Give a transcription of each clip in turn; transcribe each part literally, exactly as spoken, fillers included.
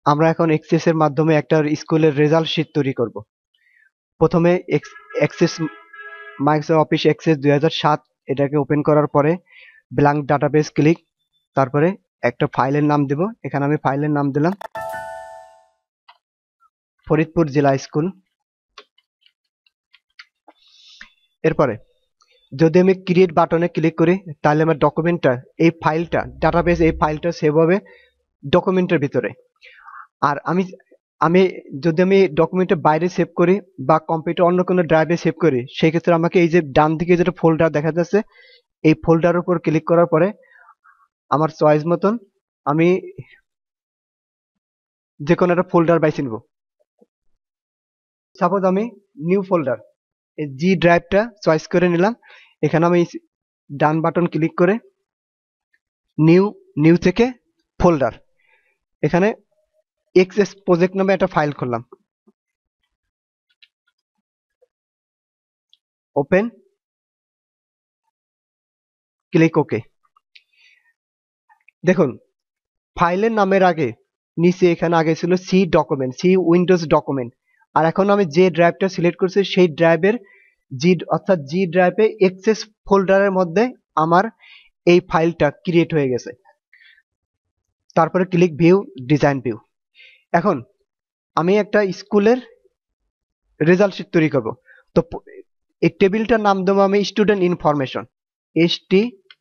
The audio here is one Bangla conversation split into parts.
আমরা এখন এক্সেস এর মাধ্যমে একটা স্কুলের রেজাল্ট শীট তৈরি করব। প্রথমে এক্সেস মাইক্রোসফট অফিস এক্সেস দুই হাজার সাত এটাকে ওপেন করার পরে ব্ল্যাঙ্ক ডাটাবেস ক্লিক, তারপরে একটা ফাইলের নাম দেব। এখানে আমি ফাইলের নাম দিলাম ফরিদপুর জেলা স্কুল। এরপরে যদি আমি ক্রিয়েট বাটনে ক্লিক করি তাহলে আমার ডকুমেন্টটা, এই ফাইলটা ডাটাবেস, এই ফাইলটা সেভ হবে ডকুমেন্টের ভিতরে। আর আমি আমি যদি আমি ডকুমেন্টের বাইরে সেভ করি বা কম্পিউটার অন্য কোনো ড্রাইভে সেভ করি, সেই ক্ষেত্রে আমাকে এই যে ডান দিকে যেটা ফোল্ডার দেখা যাচ্ছে, এই ফোল্ডারের উপর ক্লিক করার পরে আমার চয়েস মতন আমি যে কোনো একটা ফোল্ডার বাইছে নিব। সাপোজ আমি নিউ ফোল্ডার, এই জি ড্রাইভটা চয়েস করে নিলাম। এখানে আমি ডান বাটন ক্লিক করে নিউ, নিউ থেকে ফোল্ডার, এখানে এক্সএস প্রজেক্ট নামে একটা ফাইল খুললাম, ওপেন, ক্লিক ওকে। দেখুন ফাইলের নামের আগে নিচে এখানে আগে ছিল C document, C Windows document, আর এখন আমি যে ড্রাইভটা সিলেক্ট করছি সেই ড্রাইভের জি অর্থাৎ জি ড্রাইভে এক্সেস ফোল্ডারের মধ্যে আমার এই ফাইলটা ক্রিয়েট হয়ে গেছে। তারপরে ক্লিক ভিউ, ডিজাইন ভিউ। এখন আমি একটা স্কুলের রেজাল্ট শিট তৈরি করব। তো এই টেবিলটার নাম দেবো আমি student information, S T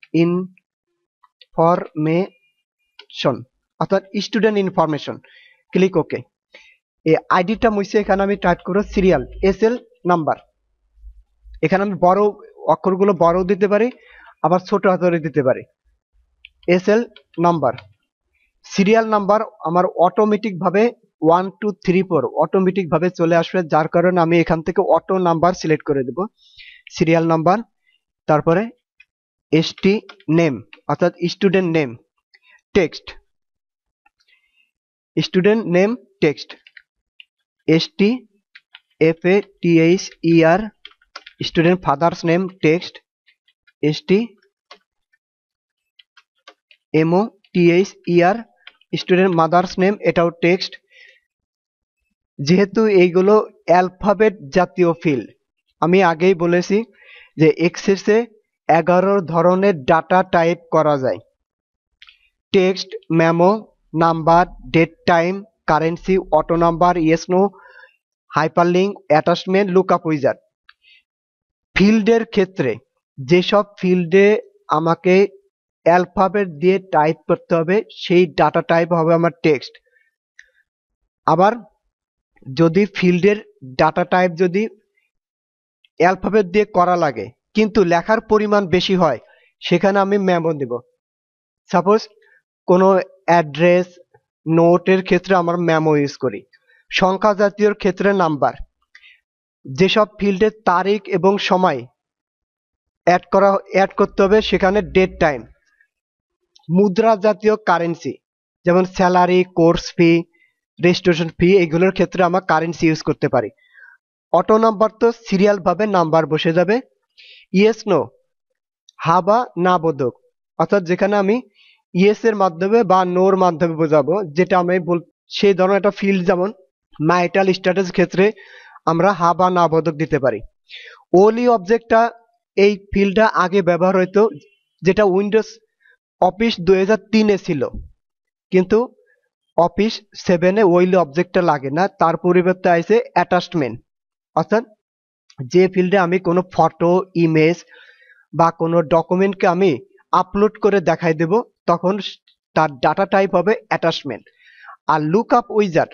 information অর্থাৎ স্টুডেন্ট ইনফরমেশন, ক্লিক ওকে। এই আইডিটা মুছে এখানে আমি টাইপ করব সিরিয়াল, এস এল নাম্বার। এখানে আমি বড় অক্ষরগুলো বড় দিতে পারি, আবার ছোট হাতের দিতে পারি। S L number, serial number আমার অটোমেটিক ভাবে one two three four automatic ভাবে চলে আসবে, যার কারণে আমি এখান থেকে অটো নাম্বার সিলেক্ট করে দেব, সিরিয়াল নাম্বার। তারপরে এস টি নেম অর্থাৎ student name, text, student name text, S T F A T H E R, student father's name text, S T M O T H E R, student mother's name, এটাও টেক্সট। যেহেতু এইগুলো অ্যালফাবেট জাতীয় ফিল্ড, আমি আগেই বলেছি যে এক্সেসে এগারো ধরনের ডাটা টাইপ করা যায়, text, memo, number, date time, currency, auto number, yes no, hyperlink, attachment, lookup wizard. ফিল্ডের ক্ষেত্রে যেসব ফিল্ডে আমাকে অ্যালফাবেট দিয়ে টাইপ করতে হবে সেই ডাটা টাইপ হবে আমার টেক্সট। আবার যদি ফিল্ডের ডাটা টাইপ যদি অ্যালফাবেট দিয়ে করা লাগে কিন্তু লেখার পরিমাণ বেশি হয়, সেখানে আমি মেমো দেব। সাপোজ কোনো অ্যাড্রেস নোটের ক্ষেত্রে আমরা মেমো ইউজ করি। সংখ্যা জাতীয়র ক্ষেত্রে নাম্বার। যেসব ফিল্ডে তারিখ এবং সময় অ্যাড করা অ্যাড করতে হবে সেখানে ডেট টাইম। মুদ্রা জাতীয় কারেন্সি, যেমন salary, course fee, registration fee, এগুলোর ক্ষেত্রে আমরা কারেন্সি ইউজ করতে পারি। অটো নাম্বার তো সিরিয়াল ভাবে নাম্বার বসে যাবে। ইয়েস নো, হা বা না বোধক, অর্থাৎ যেখানে আমি ইয়েস এর মাধ্যমে বা নোর মাধ্যমে বোঝাবো, যেটা আমি বল সেই ধরনের একটা ফিল্ড, যেমন ম্যারিটাল স্ট্যাটাস ক্ষেত্রে আমরা হা বা না বোধক দিতে পারি। ওলি অবজেক্টটা এই ফিল্ডটা আগে ব্যবহার হইতো, যেটা উইন্ডোজ অফিস দুই হাজার তিনে ছিল, কিন্তু অফিস সেভেনে ওইলি অবজেক্টটা লাগে না, তার পরিবর্তে আছে অ্যাটাচমেন্ট, অর্থাৎ যে ফিল্ডে আমি কোনো ফটো, ইমেজ বা কোনো ডকুমেন্টকে আমি আপলোড করে দেখাই দেব, তখন তার ডাটা টাইপ হবে অ্যাটাচমেন্ট। আর লুকআপ উইজার্ড,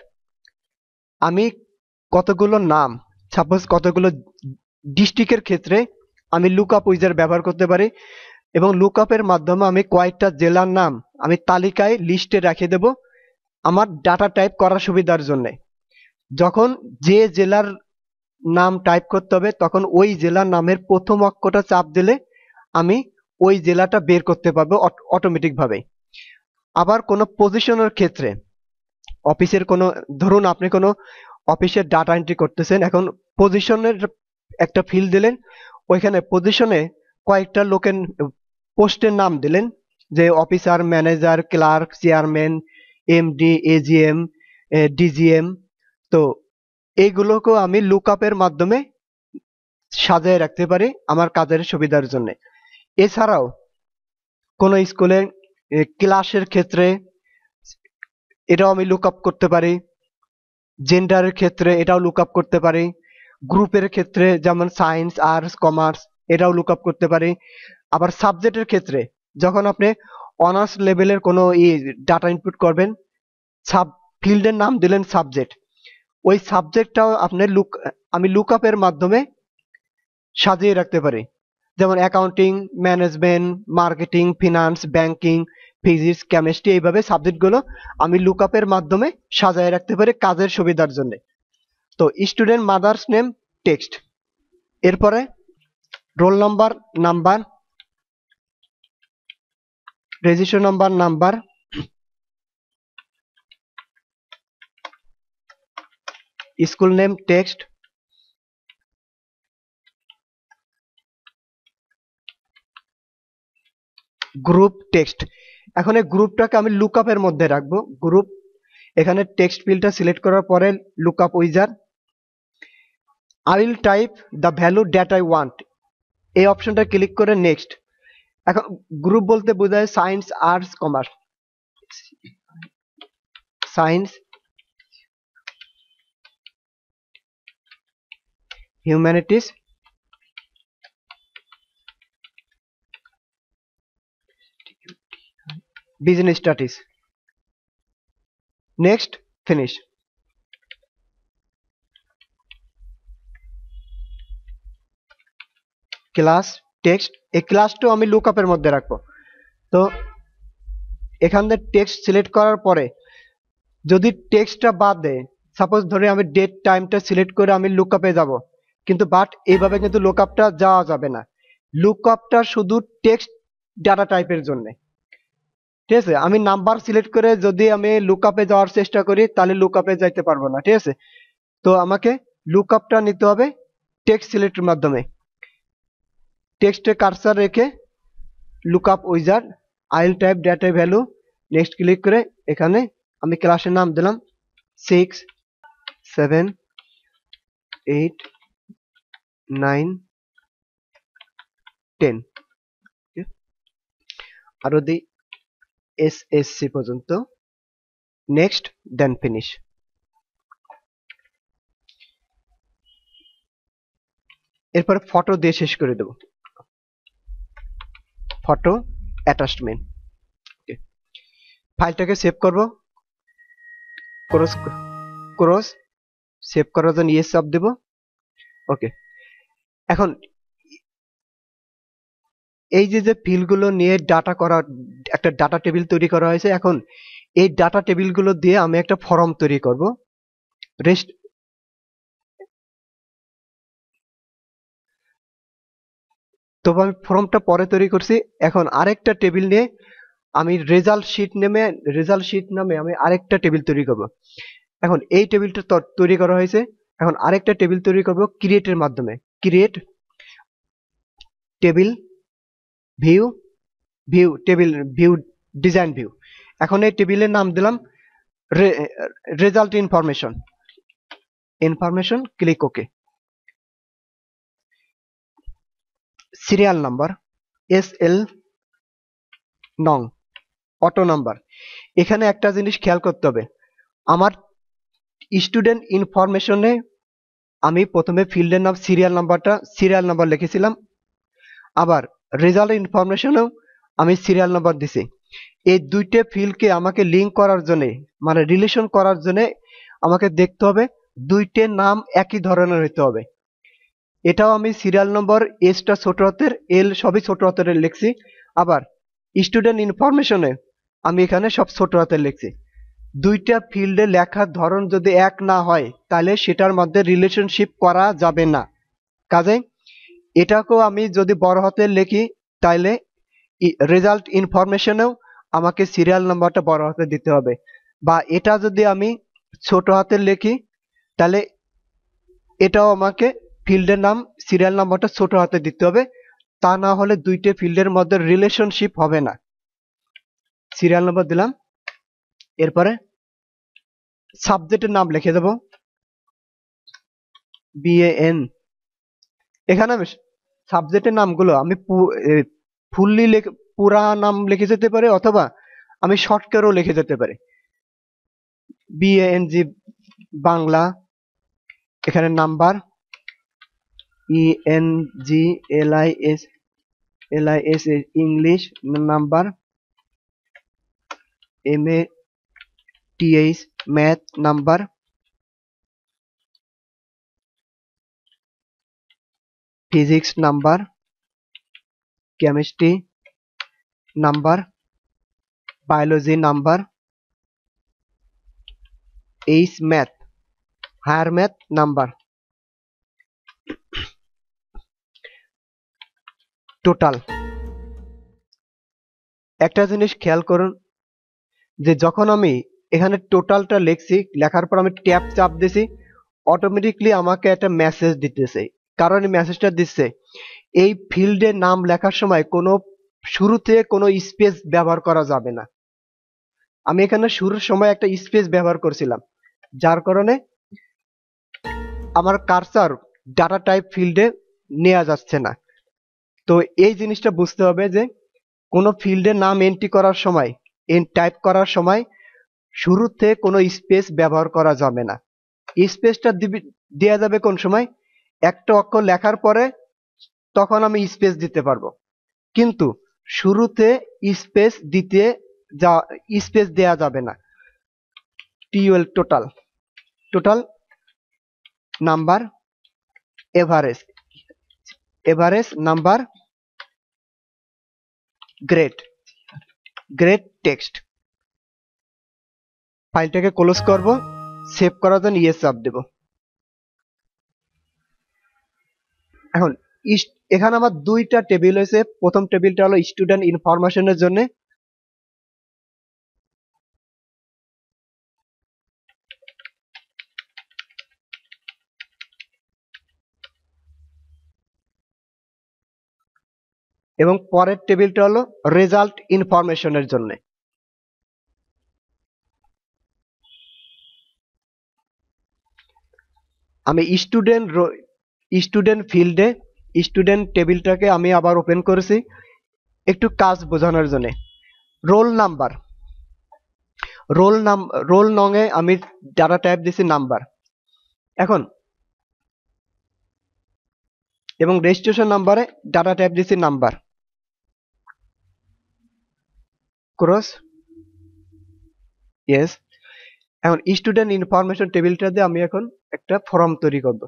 আমি কতগুলো নাম, সাপোজ কতগুলো ডিস্ট্রিক্টের ক্ষেত্রে আমি লুকআপ উইজার্ড ব্যবহার করতে পারি, এবং লুকআপের মাধ্যমে আমি কয়েকটা জেলার নাম আমি তালিকায় লিস্টে রেখে দেব আমার ডাটা টাইপ করার সুবিধার জন্য। যখন যে জেলার নাম টাইপ করতে হবে তখন ওই জেলার নামের প্রথম অক্ষরটা চাপ দিলে আমি ওই জেলাটা বের করতে পারবো অটোমেটিক ভাবে। আবার কোনো পজিশনের ক্ষেত্রে, অফিসের কোনো, ধরুন আপনি কোনো অফিসের ডাটা এন্ট্রি করতেছেন, এখন পজিশনের একটা ফিল্ড দিলেন, ওইখানে পজিশনে কয়েকটা লোকের পোস্টের নাম দিলেন, যে officer, manager, clerk, chairman, MD, AGM, DGM. তো এইগুলোকেও আমি লুকআপের মাধ্যমে সাজিয়ে রাখতে পারি আমার কাজের সুবিধার জন্য। এছাড়াও কোনো স্কুলের ক্লাসের ক্ষেত্রে এটাও আমি লুকআপ করতে পারি, জেন্ডারের ক্ষেত্রে এটাও লুকআপ করতে পারি, গ্রুপের ক্ষেত্রে যেমন সায়েন্স আর্টস কমার্স এটাও লুকআপ করতে পারি। আবার সাবজেক্টের ক্ষেত্রে যখন আপনি অনার্স লেভেলের কোনো ডাটা ইনপুট করবেন, সাব ফিল্ডের নাম দিলেন সাবজেক্ট, ওই সাবজেক্টটাও আপনি লুক আমি লুকআপের মাধ্যমে সাজিয়ে রাখতে পারি। যেমন accounting, management, marketing, finance, banking, physics, chemistry, এইভাবে সাবজেক্টগুলো আমি লুকআপের মাধ্যমে সাজিয়ে রাখতে পারি কাজের সুবিধার জন্য। তো স্টুডেন্ট মাদার্স নেম টেক্সট, এরপরে roll number, number, registration number, number, school name text, group text. এখন এই গ্রুপটাকে আমি লুকআপের মধ্যে রাখবো। গ্রুপ, এখানে টেক্সট ফিল্ডটা সিলেক্ট করার পরে lookup wizard, I will type the value that I want, এই অপশনটা ক্লিক করে নেক্সট। এখন গ্রুপ বলতে বোঝায় science arts commerce, science humanities business studies. Next, finish. Class text, এই ক্লাসটাও আমি লুকআপের মধ্যে রাখবো। তো এখান থেকে টেক্সট সিলেক্ট করার পরে যদি টেক্সটটা বাদ দেয়, সাপোজ ধরে আমি ডেট টাইমটা সিলেক্ট করে আমি লুকআপে যাব, কিন্তু বাট এইভাবে কিন্তু লুকআপটা যাওয়া যাবে না। লুকআপটা শুধু টেক্সট ডাটা টাইপের জন্য, ঠিক আছে? আমি নাম্বার সিলেক্ট করে যদি আমি লুকআপে যাওয়ার চেষ্টা করি তাহলে লুকআপে যাইতে পারবো না, ঠিক আছে? তো আমাকে লুকআপটা নিতে হবে টেক্সট সিলেক্টের মাধ্যমে। টেক্সটে কার্সার রেখে lookup wizard, I will type data value, next click করে এখানে আমি ক্লাসের নাম দিলাম six seven eight nine ten, আরো দিই এস এস সি পর্যন্ত। Next, then finish. এরপর ফটো দিয়ে শেষ করে দেব, ফটো অ্যাটাচমেন্ট। ফাইলটাকে সেভ করব, ক্রস ক্রস সেভ করার জন্য ইয়েস চাপ দেব। ওকে, এখন এই যে যে ফিল্ডগুলো নিয়ে ডাটা করা, একটা ডাটা টেবিল তৈরি করা হয়েছে, এখন এই ডাটা টেবিলগুলো দিয়ে আমি একটা ফর্ম তৈরি করব। রেস্ট তবে আমি ফর্মটা পরে তৈরি করছি। এখন আরেকটা টেবিল নিয়ে আমি রেজাল্ট শিট নেমে রেজাল্ট শিট নামে আমি আরেকটা টেবিল তৈরি করব। এখন এই টেবিলটা তৈরি করা হয়েছে, এখন আরেকটা টেবিল তৈরি করব ক্রিয়েটের মাধ্যমে। Create table view, view table view design view. এখন এই টেবিলের নাম দিলাম result information, information, click okay. Serial number S L নং, অটো নাম্বার। এখানে একটা জিনিস খেয়াল করতে হবে, আমার স্টুডেন্ট ইনফরমেশনে আমি প্রথমে ফিল্ডের নাম সিরিয়াল নাম্বারটা সিরিয়াল নাম্বার লিখেছিলাম, আবার রেজাল্ট ইনফরমেশনেও আমি সিরিয়াল নাম্বার দিছি। এই দুইটা ফিল্ডকে আমাকে লিঙ্ক করার জন্য, মানে রিলেশন করার জন্য আমাকে দেখতে হবে দুইটার নাম একই ধরনের হইতে হবে। এটাও আমি সিরিয়াল নম্বর এসটা ছোট হাতের, এল সবই ছোট হাতের লিখছি। আবার স্টুডেন্ট ইনফরমেশনে আমি এখানে সব ছোট হাতের লিখছি। দুইটা ফিল্ডে লেখার ধরন যদি এক না হয় তাহলে সেটার মধ্যে রিলেশনশিপ করা যাবে না। কাজে এটাকেও আমি যদি বড় হাতের লিখি তাহলে রেজাল্ট ইনফরমেশনেও আমাকে সিরিয়াল নাম্বারটা বড় হাতে দিতে হবে, বা এটা যদি আমি ছোট হাতের লিখি তাহলে এটাও আমাকে ফিল্ডের নাম সিরিয়াল নাম্বারটা ছোট হাতে দিতে হবে, তা না হলে দুইটা ফিল্ডের মধ্যে রিলেশনশিপ হবে না। সিরিয়াল নাম্বার দিলাম, এরপরে সাবজেক্টের নাম লিখে দেব বিএএন। এখানে আমি সাবজেক্টের নামগুলো আমি ফুললি পুরা নাম লিখে যেতে পারি, অথবা আমি শর্টকাটও লিখে যেতে পারি। বিএএনজি বাংলা, এখানে number, E N G L I S L I S English number, M A T H math number, physics number, chemistry number, biology number, H math higher math number, total. একটা জিনিস খেয়াল করুন যে যখন আমি এখানে টোটালটা লিখছি, লেখার পর আমি ট্যাব চাপ দিছি, অটোমেটিকলি আমাকে একটা মেসেজ দিতেছে। কারণ এই মেসেজটা দিচ্ছে এই ফিল্ডে নাম লেখার সময় কোনো শুরুতে কোনো স্পেস ব্যবহার করা যাবে না। আমি এখানে শুরুর সময় একটা স্পেস ব্যবহার করছিলাম, যার কারণে আমার কার্সার ডাটা টাইপ ফিল্ডে নেওয়া যাচ্ছে না। তো এই জিনিসটা বুঝতে হবে যে কোনো ফিল্ডের নাম এন্ট্রি করার সময়, টাইপ করার সময় শুরুতে কোনো স্পেস ব্যবহার করা যাবে না। স্পেসটা দেওয়া যাবে কোন সময়? একটা অক্ষর লেখার পরে তখন আমি স্পেস দিতে পারবো, কিন্তু শুরুতে স্পেস দিতে যা স্পেস দেয়া যাবে না। T U L total, total number, average average number, grade grade text. ফাইলটাকে ক্লোজ করব, সেভ করার জন্য ইয়েস চাপ দেব। এখন এখানে আমার দুইটা টেবিল হয়েছে। প্রথম টেবিলটা হলো স্টুডেন্ট ইনফরমেশনের জন্য, এবং পরের টেবিলটা হলো রেজাল্ট ইনফরমেশনের জন্য। আমি স্টুডেন্ট স্টুডেন্ট ফিল্ডে স্টুডেন্ট টেবিলটাকে আমি আবার ওপেন করেছি একটু কাজ বোঝানোর জন্য। রোল নাম্বার, রোল নাম রোল নঙে আমি ডাটা টাইপ দিছি নাম্বার। এখন এবং রেজিস্ট্রেশন নাম্বারে ডাটা টাইপ দিছি নাম্বার। Cross yes. এখন স্টুডেন্ট ইনফরমেশন টেবিলটা দিয়ে আমি এখন একটা ফর্ম তৈরি করব।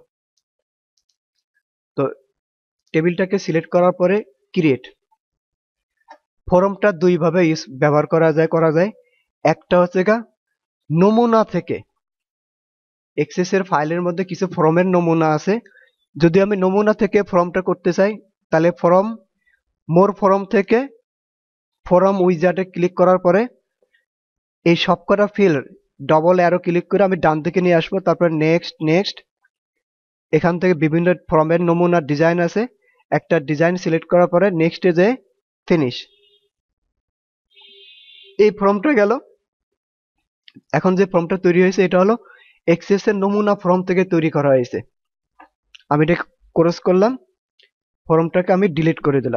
তো টেবিলটাকে সিলেক্ট করার পরে ক্রিয়েট। ফর্মটা দুই ভাবে ব্যবহার করা যায় করা যায় একটা হচ্ছে গা নমুনা থেকে, এক্সেস এর ফাইলের মধ্যে কিছু ফর্মের নমুনা আছে। যদি আমি নমুনা থেকে ফর্মটা করতে চাই, তাহলে ফর্ম মোর ফর্ম থেকে ফর্ম উইজার্ডে ক্লিক করার পরে এই সবকটা ফিল্ড ডবল অ্যারো ক্লিক করে আমি ডান দিকে নিয়ে আসবো। তারপর নেক্সট নেক্সট এখান থেকে বিভিন্ন ফর্মের নমুনা ডিজাইন আছে, একটা ডিজাইন সিলেক্ট করার পরে নেক্সটে যে ফিনিশ। এই ফর্মটা গেল। এখন যে ফর্মটা তৈরি হয়েছে এটা হলো এক্সেস এর নমুনা ফর্ম থেকে তৈরি করা হয়েছে। আমি এটা ক্রস করলাম, ফর্মটাকে আমি ডিলিট করে দিলাম।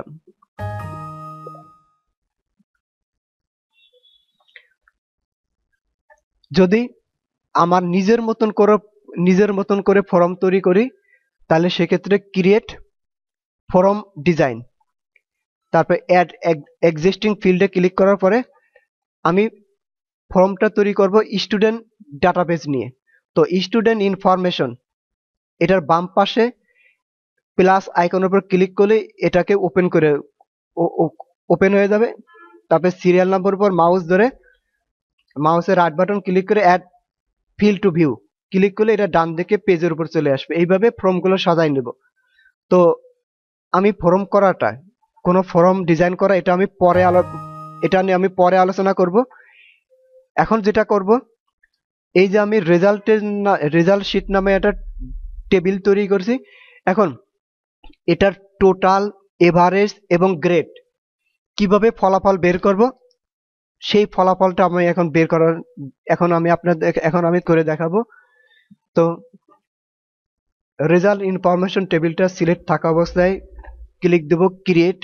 যদি আমার নিজের মতন করে নিজের মতন করে ফর্ম তৈরি করি, তাহলে সেক্ষেত্রে ক্রিয়েট ফর্ম ডিজাইন, তারপর অ্যাড এক্সিস্টিং ফিল্ডে ক্লিক করার পরে আমি ফর্মটা তৈরি করব স্টুডেন্ট ডাটাবেস নিয়ে। তো স্টুডেন্ট ইনফরমেশন এটার বাম পাশে প্লাস আইকনের উপর ক্লিক করলে এটাকে ওপেন করে ওপেন হয়ে যাবে। তারপরে সিরিয়াল নাম্বার উপর মাউস ধরে মাউসের রাইট বাটন ক্লিক করে add field to view click করলে এটা ডান দিকে পেজের উপর চলে আসবে। এইভাবে ফর্মগুলো সাজাই নেব। তো আমি ফর্ম করাটা, কোনো ফর্ম ডিজাইন করা, এটা আমি পরে আলো এটা নিয়ে আমি পরে আলোচনা করব। এখন যেটা করব, এই যে আমি রেজাল্টের রেজাল্ট শিট নামে একটা টেবিল তৈরি করছি। এখন এটার টোটাল, এভারেজ এবং গ্রেড কিভাবে ফলাফল বের করব সেই ফলাফলটা আমি এখন বের করার এখন আমি আপনাদের এখন আমি করে দেখাবো। তো রেজাল্ট ইনফরমেশন টেবিলটা সিলেক্ট থাকা অবস্থায় ক্লিক দেব ক্রিয়েট।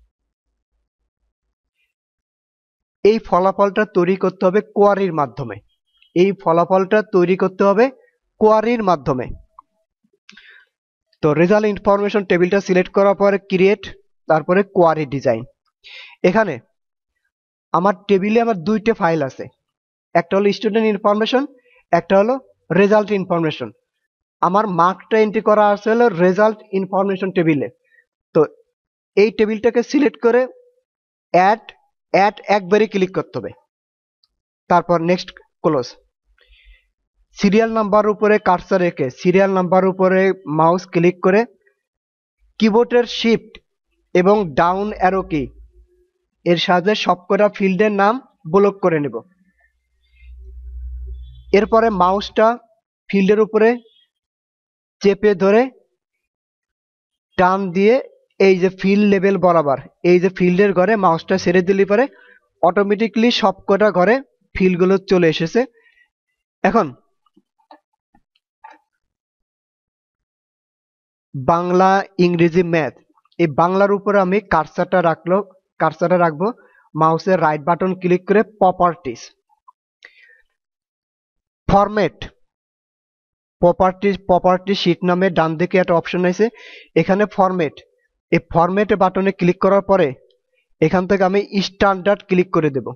এই ফলাফলটা তৈরি করতে হবে কোয়ারির মাধ্যমে। এই ফলাফলটা তৈরি করতে হবে কোয়ারির মাধ্যমে। তো রেজাল্ট ইনফরমেশন টেবিলটা সিলেক্ট করার পরে ক্রিয়েট, তারপরে কোয়ারি ডিজাইন। এখানে আমার টেবিলে আমার দুইটা ফাইল আছে, একটা হলো স্টুডেন্ট ইনফরমেশন, একটা হলো রেজাল্ট ইনফরমেশন। আমার মার্কটা এন্ট্রি করা আছে হলো রেজাল্ট ইনফরমেশন টেবিলে। তো এই টেবিলটাকে সিলেক্ট করে অ্যাড অ্যাড একবারই ক্লিক করতে হবে, তারপর নেক্সট ক্লোজ। সিরিয়াল নাম্বার উপরে কার্সার রেখে সিরিয়াল নাম্বার উপরে মাউস ক্লিক করে কিবোর্ডের শিফট এবং ডাউন অ্যারো কি এর সাহায্যে সবকটা ফিল্ডের নাম ব্লক করে নেব। এরপরে মাউসটা ফিল্ডের উপরে চেপে ধরে টান দিয়ে এই যে ফিল্ড লেভেল বরাবর এই যে ফিল্ডের ঘরে মাউসটা ছেড়ে দিলে পরে অটোমেটিকলি সবকটা ঘরে ফিল্ডগুলো চলে এসেছে। এখন বাংলা, ইংরেজি, ম্যাথ, এই বাংলার উপরে আমি কার্সারটা রাখলো কার্সারটা রাখবো মাউসের রাইট বাটন ক্লিক করে properties, format, properties property sheet নামে ডান দিকে একটা অপশন আছে, এখানে ফরম্যাট, এই ফরম্যাট বাটনে ক্লিক করার পরে এখান থেকে আমি স্ট্যান্ডার্ড ক্লিক করে দেব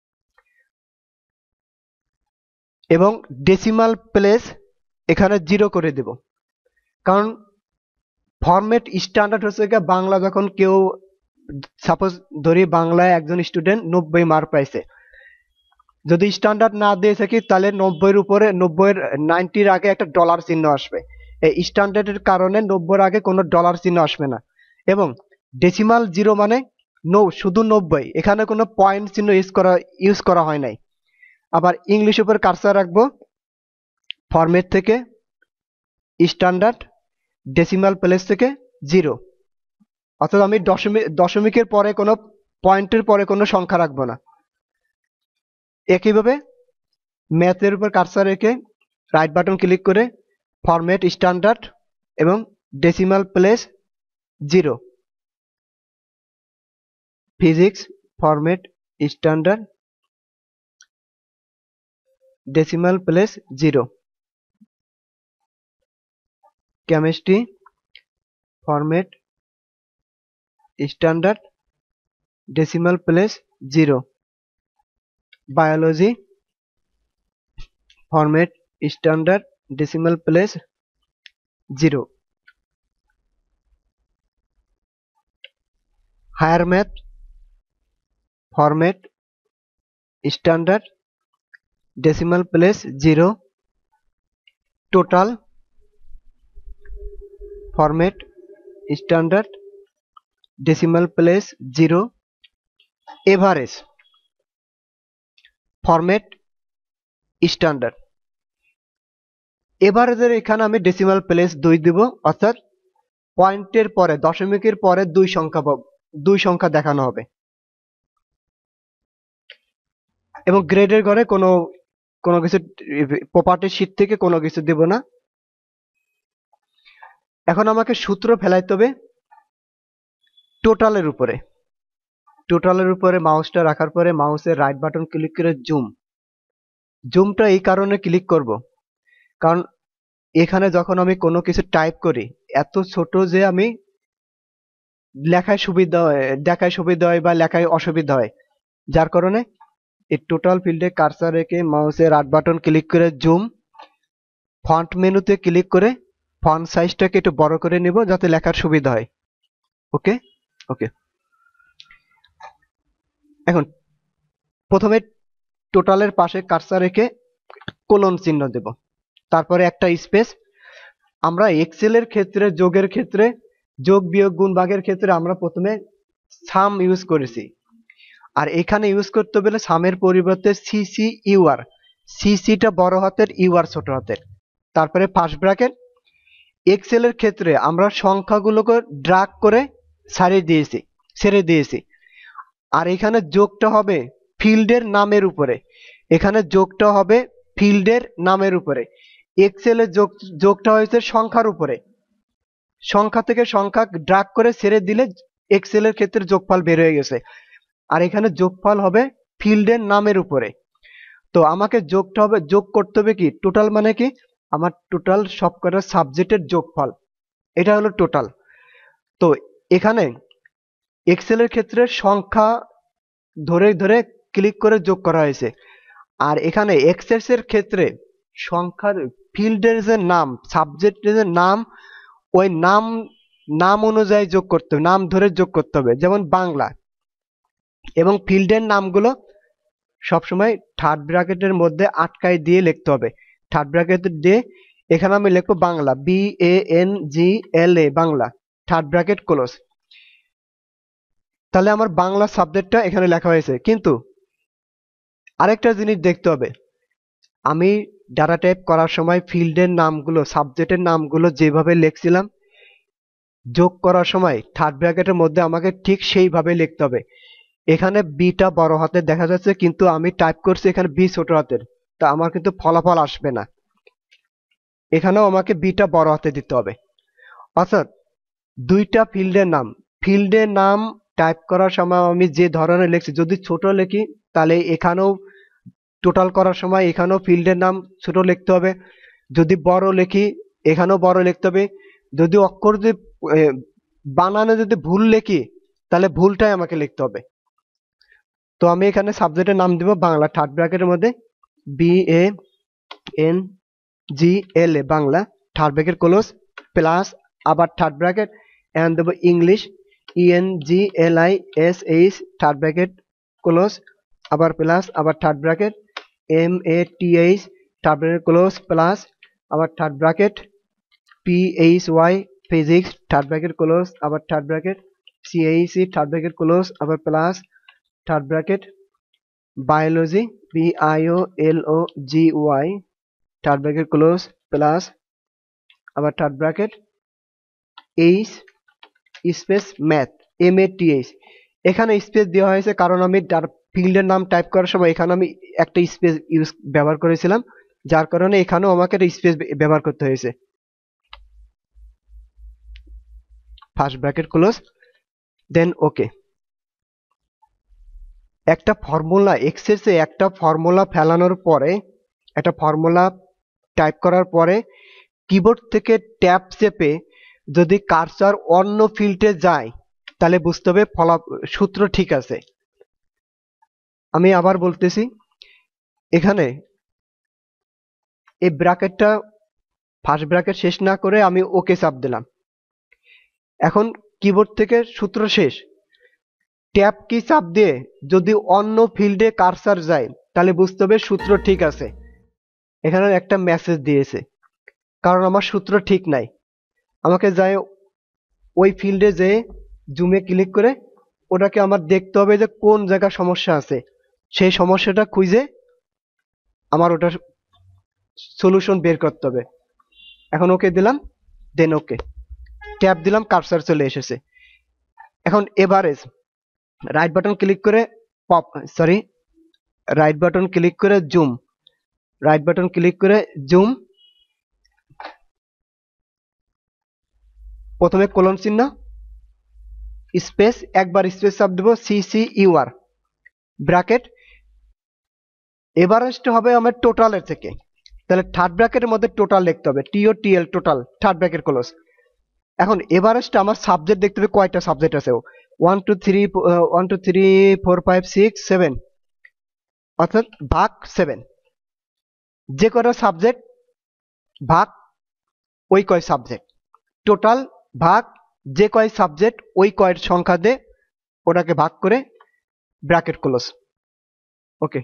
এবং ডেসিমাল প্লেস এখানে জিরো করে দেব। কারণ ফরম্যাট স্ট্যান্ডার্ড হচ্ছে গিয়ে বাংলা, যখন কেউ সাপোজ ধরি বাংলায় একজন স্টুডেন্ট নব্বই মার্ক পাইছে, যদি স্ট্যান্ডার্ড না দিয়ে থাকি তাহলে নব্বইয়ের উপরে নব্বইয়ের নাইনটির আগে একটা ডলার চিহ্ন আসবে। এই স্ট্যান্ডার্ডের কারণে নব্বইয়ের আগে কোনো ডলার চিহ্ন আসবে না। এবং ডেসিমাল জিরো মানে নো শুধু নব্বই, এখানে কোনো পয়েন্ট চিহ্ন ইউজ করা ইউজ করা হয় নাই। আবার ইংলিশ উপর কার্সার রাখবো, ফরম্যাট থেকে স্ট্যান্ডার্ড, ডেসিমাল প্লেস থেকে জিরো, অর্থাৎ আমি দশমিক দশমিকের পরে কোনো পয়েন্টের পরে কোনো সংখ্যা রাখবো না। একইভাবে ম্যাথের উপর কার্সার রেখে রাইট বাটন ক্লিক করে ফরম্যাট স্ট্যান্ডার্ড এবং decimal place zero, physics format standard decimal place zero, chemistry format standard decimal place zero, biology format standard decimal place zero, higher math format standard decimal place zero, total format standard decimal place zero, average format standard. এভারেজের এখানে আমি ডেসিমাল প্লেস দুই দিব, অর্থাৎ পয়েন্টের পরে দশমিকের পরে দুই সংখ্যা দুই সংখ্যা দেখানো হবে। এবং গ্রেডের ঘরে কোনো কোনো কিছু প্রপার্টি শীট থেকে কোনো কিছু দেব না। এখন আমাকে সূত্র ফেলাইতে হবে টোটালের উপরে। টোটালের উপরে মাউসটা রাখার পরে মাউসের রাইট বাটন ক্লিক করে জুম। জুমটা এই কারণে ক্লিক করব কারণ এখানে যখন আমি কোনো কিছু টাইপ করি এত ছোট যে আমি লেখায় সুবিধা হয় দেখায় সুবিধা হয় বা লেখায় অসুবিধা হয়, যার কারণে এই টোটাল ফিল্ডে কার্সার রেখে মাউসের রাইট বাটন ক্লিক করে জুম, ফন্ট মেনুতে ক্লিক করে ফন্ট সাইজটাকে একটু বড় করে নিব যাতে লেখার সুবিধা হয়। ওকে ওকে এখন প্রথমে টোটালের পাশে কার্সার রেখে কোলন চিহ্ন দেব, তারপরে একটা স্পেস। আমরা এক্সেলের ক্ষেত্রে যোগের ক্ষেত্রে যোগ বিয়োগ গুণ ভাগের ক্ষেত্রে আমরা প্রথমে সাম ইউজ করেছি, আর এখানে ইউজ করতে হলে সামের পরিবর্তে সিসি ইউআর, সিসিটা বড় হাতের ইউআর ছোট হাতের, তারপরে ফার্স্ট ব্র্যাকেট। এক্সেলের ক্ষেত্রে আমরা সংখ্যাগুলোকে ড্র্যাগ করে ছাড়িয়ে দিয়েছি ছেড়ে দিয়েছি, আর এখানে যোগটা হবে ফিল্ডের নামের উপরে, এখানে যোগটা হবে ফিল্ডের নামের উপরে। এক্সেলে যোগ যোগটা হয়েছে সংখ্যার উপরে, সংখ্যা থেকে সংখ্যা ড্রাগ করে ছেড়ে দিলে এক্সেলের ক্ষেত্রে যোগফল বের হয়ে গেছে। আর এখানে যোগফল হবে ফিল্ডের নামের উপরে। তো আমাকে যোগটা হবে, যোগ করতে হবে কি টোটাল, মানে কি আমার টোটাল সবকটা সাবজেক্টের যোগফল, এটা হলো টোটাল। তো এখানে এক্সেলের ক্ষেত্রে সংখ্যা ধরে ধরে ক্লিক করে যোগ করা হয়েছে, আর এখানে এক্সেস এর ক্ষেত্রে সংখ্যার ফিল্ডের যে নাম, সাবজেক্টের যে নাম, ওই নাম নাম অনুযায়ী যোগ করতে হবে, নাম ধরে যোগ করতে হবে। যেমন বাংলা, এবং ফিল্ডের নামগুলো সবসময় থার্ড ব্র্যাকেটের মধ্যে আটকায় দিয়ে লিখতে হবে। থার্ড ব্র্যাকেট দিয়ে এখানে আমি লিখবো Bangla, B A N G L A, Bangla, third bracket close. তাহলে আমার বাংলা সাবজেক্টটা এখানে লেখা হয়েছে। কিন্তু আরেকটা জিনিস দেখতে হবে, আমি ডাটা টাইপ করার সময় ফিল্ডের নামগুলো, সাবজেক্টের নামগুলো যেভাবে লিখছিলাম, যোগ করার সময় থার্ড ব্র্যাকেটের মধ্যে আমাকে ঠিক সেইভাবে লিখতে হবে। এখানে বিটা বড় হাতের দেখা যাচ্ছে, কিন্তু আমি টাইপ করছি এখানে বি ছোট হাতের, তা আমার কিন্তু ফলাফল আসবে না। এখানেও আমাকে বিটা বড় হাতে দিতে হবে। অর্থাৎ দুইটা ফিল্ডের নাম, ফিল্ডের নাম টাইপ করার সময় আমি যে ধরনের লিখছি, যদি ছোট লিখি তাহলে এখানেও টোটাল করার সময় এখানেও ফিল্ডের নাম ছোট লিখতে হবে, যদি বড় লিখি এখানেও বড় লিখতে হবে, যদি অক্ষর যদি বানানে যদি ভুল লিখি তাহলে ভুলটাই আমাকে লিখতে হবে। তো আমি এখানে সাবজেক্টের নাম দিব বাংলা, থার্ড ব্র্যাকেটের মধ্যে B A N G L A, Bangla, third bracket close, plus আবার থার্ড ব্র্যাকেট, এন্ড দেবো English, E N G L I S H, third bracket close, আবার প্লাস, আবার third bracket, M A T H, third bracket close, plus, আবার third bracket, P H Y, physics, third bracket close, আবার third bracket, C H E, third bracket close, আবার plus, third bracket, biology, B I O L O G Y, third bracket close, plus, আবার third bracket, H space math, M A T H. এখানে স্পেস দেওয়া হয়েছে কারণ আমি ফিল্ডের নাম টাইপ করার সময় এখানে আমি একটা স্পেস ইউজ ব্যবহার করেছিলাম, যার কারণে এখানেও আমাকে একটা স্পেস ব্যবহার করতে হয়েছে। First bracket close, then okay. একটা ফর্মুলা, এক্সেসে একটা ফর্মুলা ফেলানোর পরে, একটা ফর্মুলা টাইপ করার পরে কিবোর্ড থেকে ট্যাব চেপে যদি কার্সর অন্য ফিল্ডে যায় তাহলে বুঝতে হবে ফলা সূত্র ঠিক আছে। আমি আবার বলতেছি, এখানে এই ব্র্যাকেটটা ফার্স্ট ব্র্যাকেট শেষ না করে আমি ওকে চাপ দিলাম। এখন কিবোর্ড থেকে সূত্র শেষ, ট্যাব কি চাপ দিয়ে যদি অন্য ফিল্ডে কার্সর যায় তাহলে বুঝতে হবে সূত্র ঠিক আছে। এখানে একটা মেসেজ দিয়েছে, কারণ আমার সূত্র ঠিক নাই। আমাকে যাই ওই ফিল্ডে যে জুমে ক্লিক করে ওটাকে আমার দেখতে হবে যে কোন জায়গায় সমস্যা আছে, সেই সমস্যাটা খুঁজে আমার ওটা সলিউশন বের করতে হবে। এখন ওকে দিলাম, দেন ওকে, ট্যাব দিলাম, কার্সর চলে এসেছে। এখন এভারেজ, রাইট বাটন ক্লিক করে pop, sorry right button click করে জুম, রাইট বাটন ক্লিক করে জুম, প্রথমে কোলন চিহ্ন, স্পেস, একবার স্পেস চাপ দেবো, C C U R, bracket, এভারেজটা হবে আমার টোটালের থেকে, তাহলে থার্ড ব্র্যাকেটের মধ্যে টোটাল লিখতে হবে, T O T L, total, third bracket close. এখন এভারেজটা আমার সাবজেক্ট দেখতে হবে কয়টা সাবজেক্ট আছে, one two three one two three four five six seven, অর্থাৎ ভাগ সেভেন, যে কয়টা সাবজেক্ট ভাগ ওই কয় সাবজেক্ট, টোটাল ভাগ যে কয় সাবজেক্ট ওই কয়ের সংখ্যা দিয়ে ওটাকে ভাগ করে bracket close. Okay,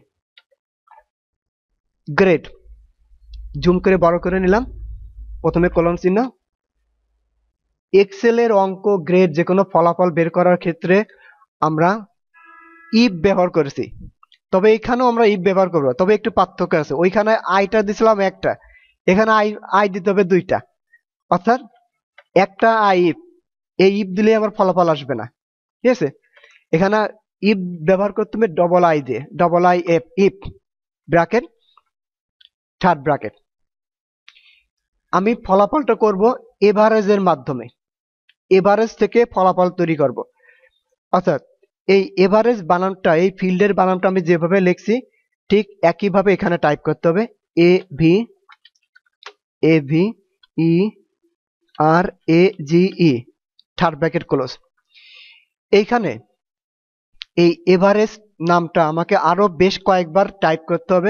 grade, zoom করে বড় করে নিলাম, প্রথমে কোলন চিহ্ন। এক্সেলের অঙ্ক, গ্রেড, যে কোনো ফলাফল বের করার ক্ষেত্রে আমরা ইফ ব্যবহার করেছি, তবে এখানেও আমরা ইফ ব্যবহার করবো, তবে একটু পার্থক্য আছে। ওইখানে আইটা দিছিলাম একটা, এখানে আই আই দিতে হবে দুইটা, অর্থাৎ একটা আই ইফ, এই ইফ দিলে আমার ফলাফল আসবে না, ঠিক আছে। এখানে ইফ ব্যবহার করতে হবে ডবল আই দিয়ে, double I F, if bracket third bracket. আমি ফলাফলটা করব এভারেজের মাধ্যমে, এভারেজ থেকে ফলাফল তৈরি করব। অর্থাৎ এই এভারেজ বানানটা, এই ফিল্ডের বানানটা আমি যেভাবে লিখছি ঠিক একইভাবে এখানে টাইপ করতে হবে, A V A V E R A G E third bracket close. এইখানে এই এভারেজ নামটা আমাকে আরো বেশ কয়েকবার টাইপ করতে হবে।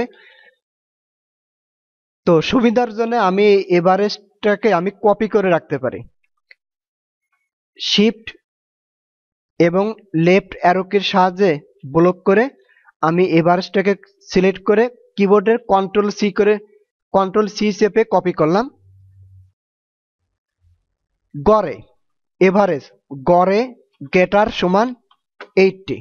তো সুবিধার জন্য আমি এই এভারেজটাকে আমি কপি করে রাখতে পারি, শিফট এবং লেফট অ্যারোকের সাহায্যে ব্লক করে আমি এভারেজটাকে সিলেক্ট করে কিবোর্ডের কন্ট্রোল সি করে কন্ট্রোল সি চেপে কপি করলাম। গড়ে এভারেজ, গড়ে গেটার সমান এইটটি,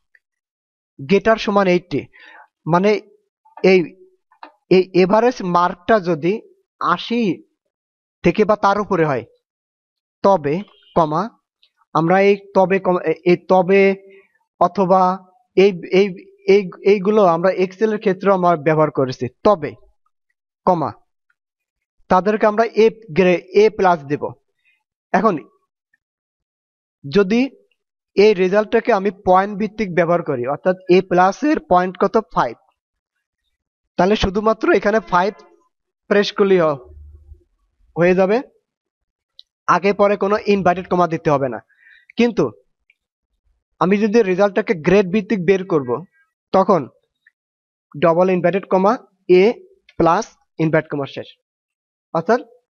গেটার সমান এইটটি, মানে এই এই এভারেজ মার্কটা যদি আশি থেকে বা তার উপরে হয় তবে কমা, আমরা এই তবে এই তবে অথবা এই এই এইগুলো আমরা এক্সেলের ক্ষেত্রে আমরা ব্যবহার করেছি, তবে কমা তাদেরকে আমরা এ গ্রে এ প্লাস দেব। এখন যদি এই রেজাল্টটাকে আমি পয়েন্ট ভিত্তিক ব্যবহার করি, অর্থাৎ এ প্লাস এর পয়েন্ট কত ফাইভ, তাহলে শুধুমাত্র এখানে ফাইভ প্রেস করলেই হয়ে যাবে, আগে পরে কোনো ইনভার্টেড কমা দিতে হবে না। কিন্তু আমি যদি রেজাল্টটাকে গ্রেড ভিত্তিক বের করব তখন double inverted comma A plus invert comma শেষ। অর্থাৎ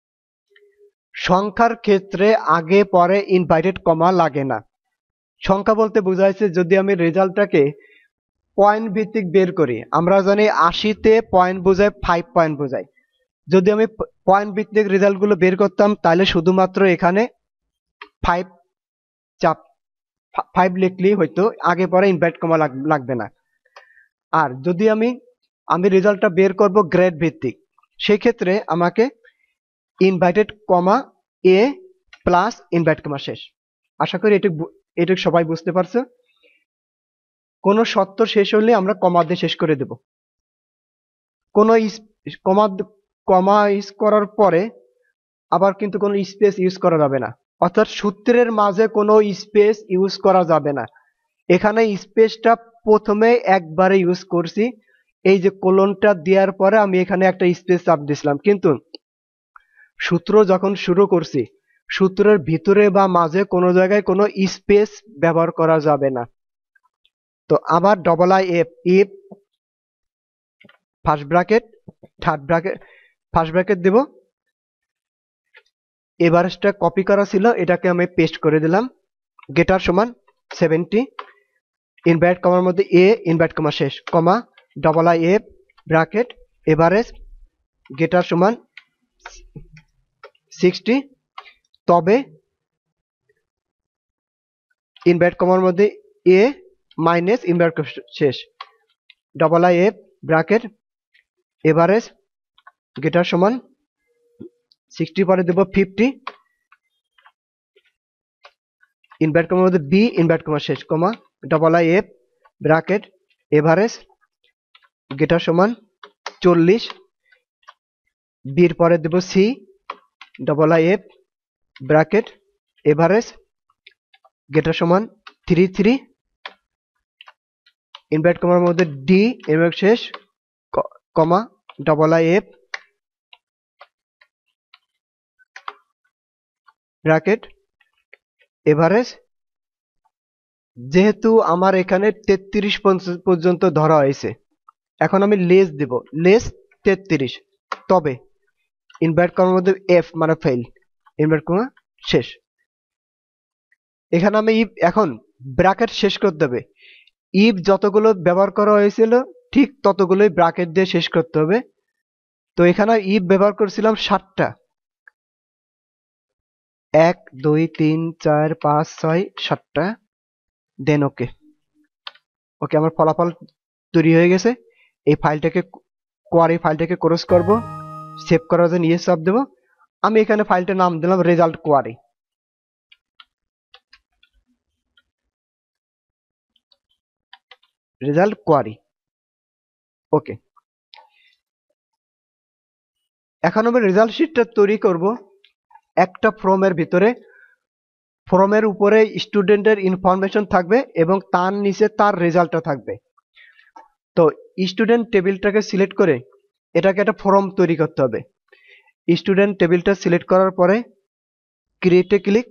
সংখ্যার ক্ষেত্রে আগে পরে ইনভার্টেড কমা লাগে না। সংখ্যা বলতে বোঝাইছে যদি আমি রেজাল্টটাকে পয়েন্ট ভিত্তিক বের করি, আমরা জানি আশিতে পয়েন্ট বোঝায় ফাইভ পয়েন্ট বোঝায়, যদি আমি পয়েন্ট ভিত্তিক রেজাল্টগুলো বের করতাম তাহলে শুধুমাত্র এখানে ফাইভ চাপ ফাইভ লিখলেই হয়তো, আগে পরে ইনভার্ট কমা লাগবে না। আর যদি আমি আমি রেজাল্টটা বের করব গ্রেড ভিত্তিক, সেই ক্ষেত্রে আমাকে inverted comma A plus invert comma শেষ। আশা করি এটুকু এটুকু সবাই বুঝতে পারছো। কোন শর্ত শেষ হলে আমরা কমা দিয়ে শেষ করে দেব। কোন কমা কমা ইউজ করার পরে আবার কিন্তু কোনো স্পেস ইউজ করা যাবে না, অর্থাৎ সূত্রের মাঝে কোনো স্পেস ইউজ করা যাবে না। এখানে স্পেসটা প্রথমে একবারে ইউজ করছি, এই যে কোলনটা দেওয়ার পরে আমি এখানে একটা স্পেস চাপ দিছিলাম, কিন্তু সূত্র যখন শুরু করছি সূত্রের ভিতরে বা মাঝে কোনো জায়গায় কোনো স্পেস ব্যবহার করা যাবে না। তো আবার double I F, if first bracket third bracket first bracket দেব, এভারেজটা কপি করা ছিল এটাকে আমি পেস্ট করে দিলাম, গেটার সমান সেভেন্টি, ইনভার্ট কমার মধ্যে এ ইনভার্ট কমা শেষ comma double I F bracket average greater সমান সিক্সটি, তবে ইনভার্ট কমার মধ্যে এ মাইনাস ইনভার্ট শেষ double I F bracket average greater সমান সিক্সটি, পরে দেব ফিফটি, ইনভার্ট কমার মধ্যে বি ইনভার্ট কমা শেষ comma double I F bracket average greater সমান চল্লিশ, বির পরে দেব C double I F bracket average greater সমান থ্রি থ্রি, ইনভার্ট কমার মধ্যে ডি ইনভার্ট শেষ comma double I F bracket average. যেহেতু আমার এখানে তেত্রিশ পর্যন্ত ধরা হয়েছে, এখন আমি লেস দেব, লেস তেত্রিশ, তবে ইনভার্ট কমার মধ্যে এফ মানে ফেল ইনভার্ট কমা শেষ। এখানে আমি ইফ এখন ব্র্যাকেট শেষ করতে হবে, ইফ যতগুলো ব্যবহার করা হয়েছিল ঠিক ততগুলোই ব্র্যাকেট দিয়ে শেষ করতে হবে। তো এখানে ইফ ব্যবহার করেছিলাম সাতটা, এক দুই তিন চার পাঁচ ছয় সাতটা, দেন ওকে ওকে আমার ফলাফল তৈরি হয়ে গেছে। এই ফাইলটাকে কোয়ারি ফাইলটাকে ক্রস করব, সেভ করার জন্য ইয়েস চাপ দেব। আমি এখানে ফাইলটার নাম দিলাম result query. Result query. Okay, এখন আমি রেজাল্ট শিটটা তৈরি করব একটা ফর্মের ভিতরে। ফর্মের উপরে স্টুডেন্টের ইনফরমেশন থাকবে এবং তার নিচে তার রেজাল্টটা থাকবে। তো স্টুডেন্ট টেবিলটাকে সিলেক্ট করে এটাকে একটা ফর্ম তৈরি করতে হবে। স্টুডেন্ট টেবিলটা সিলেক্ট করার পরে ক্রিয়েটে ক্লিক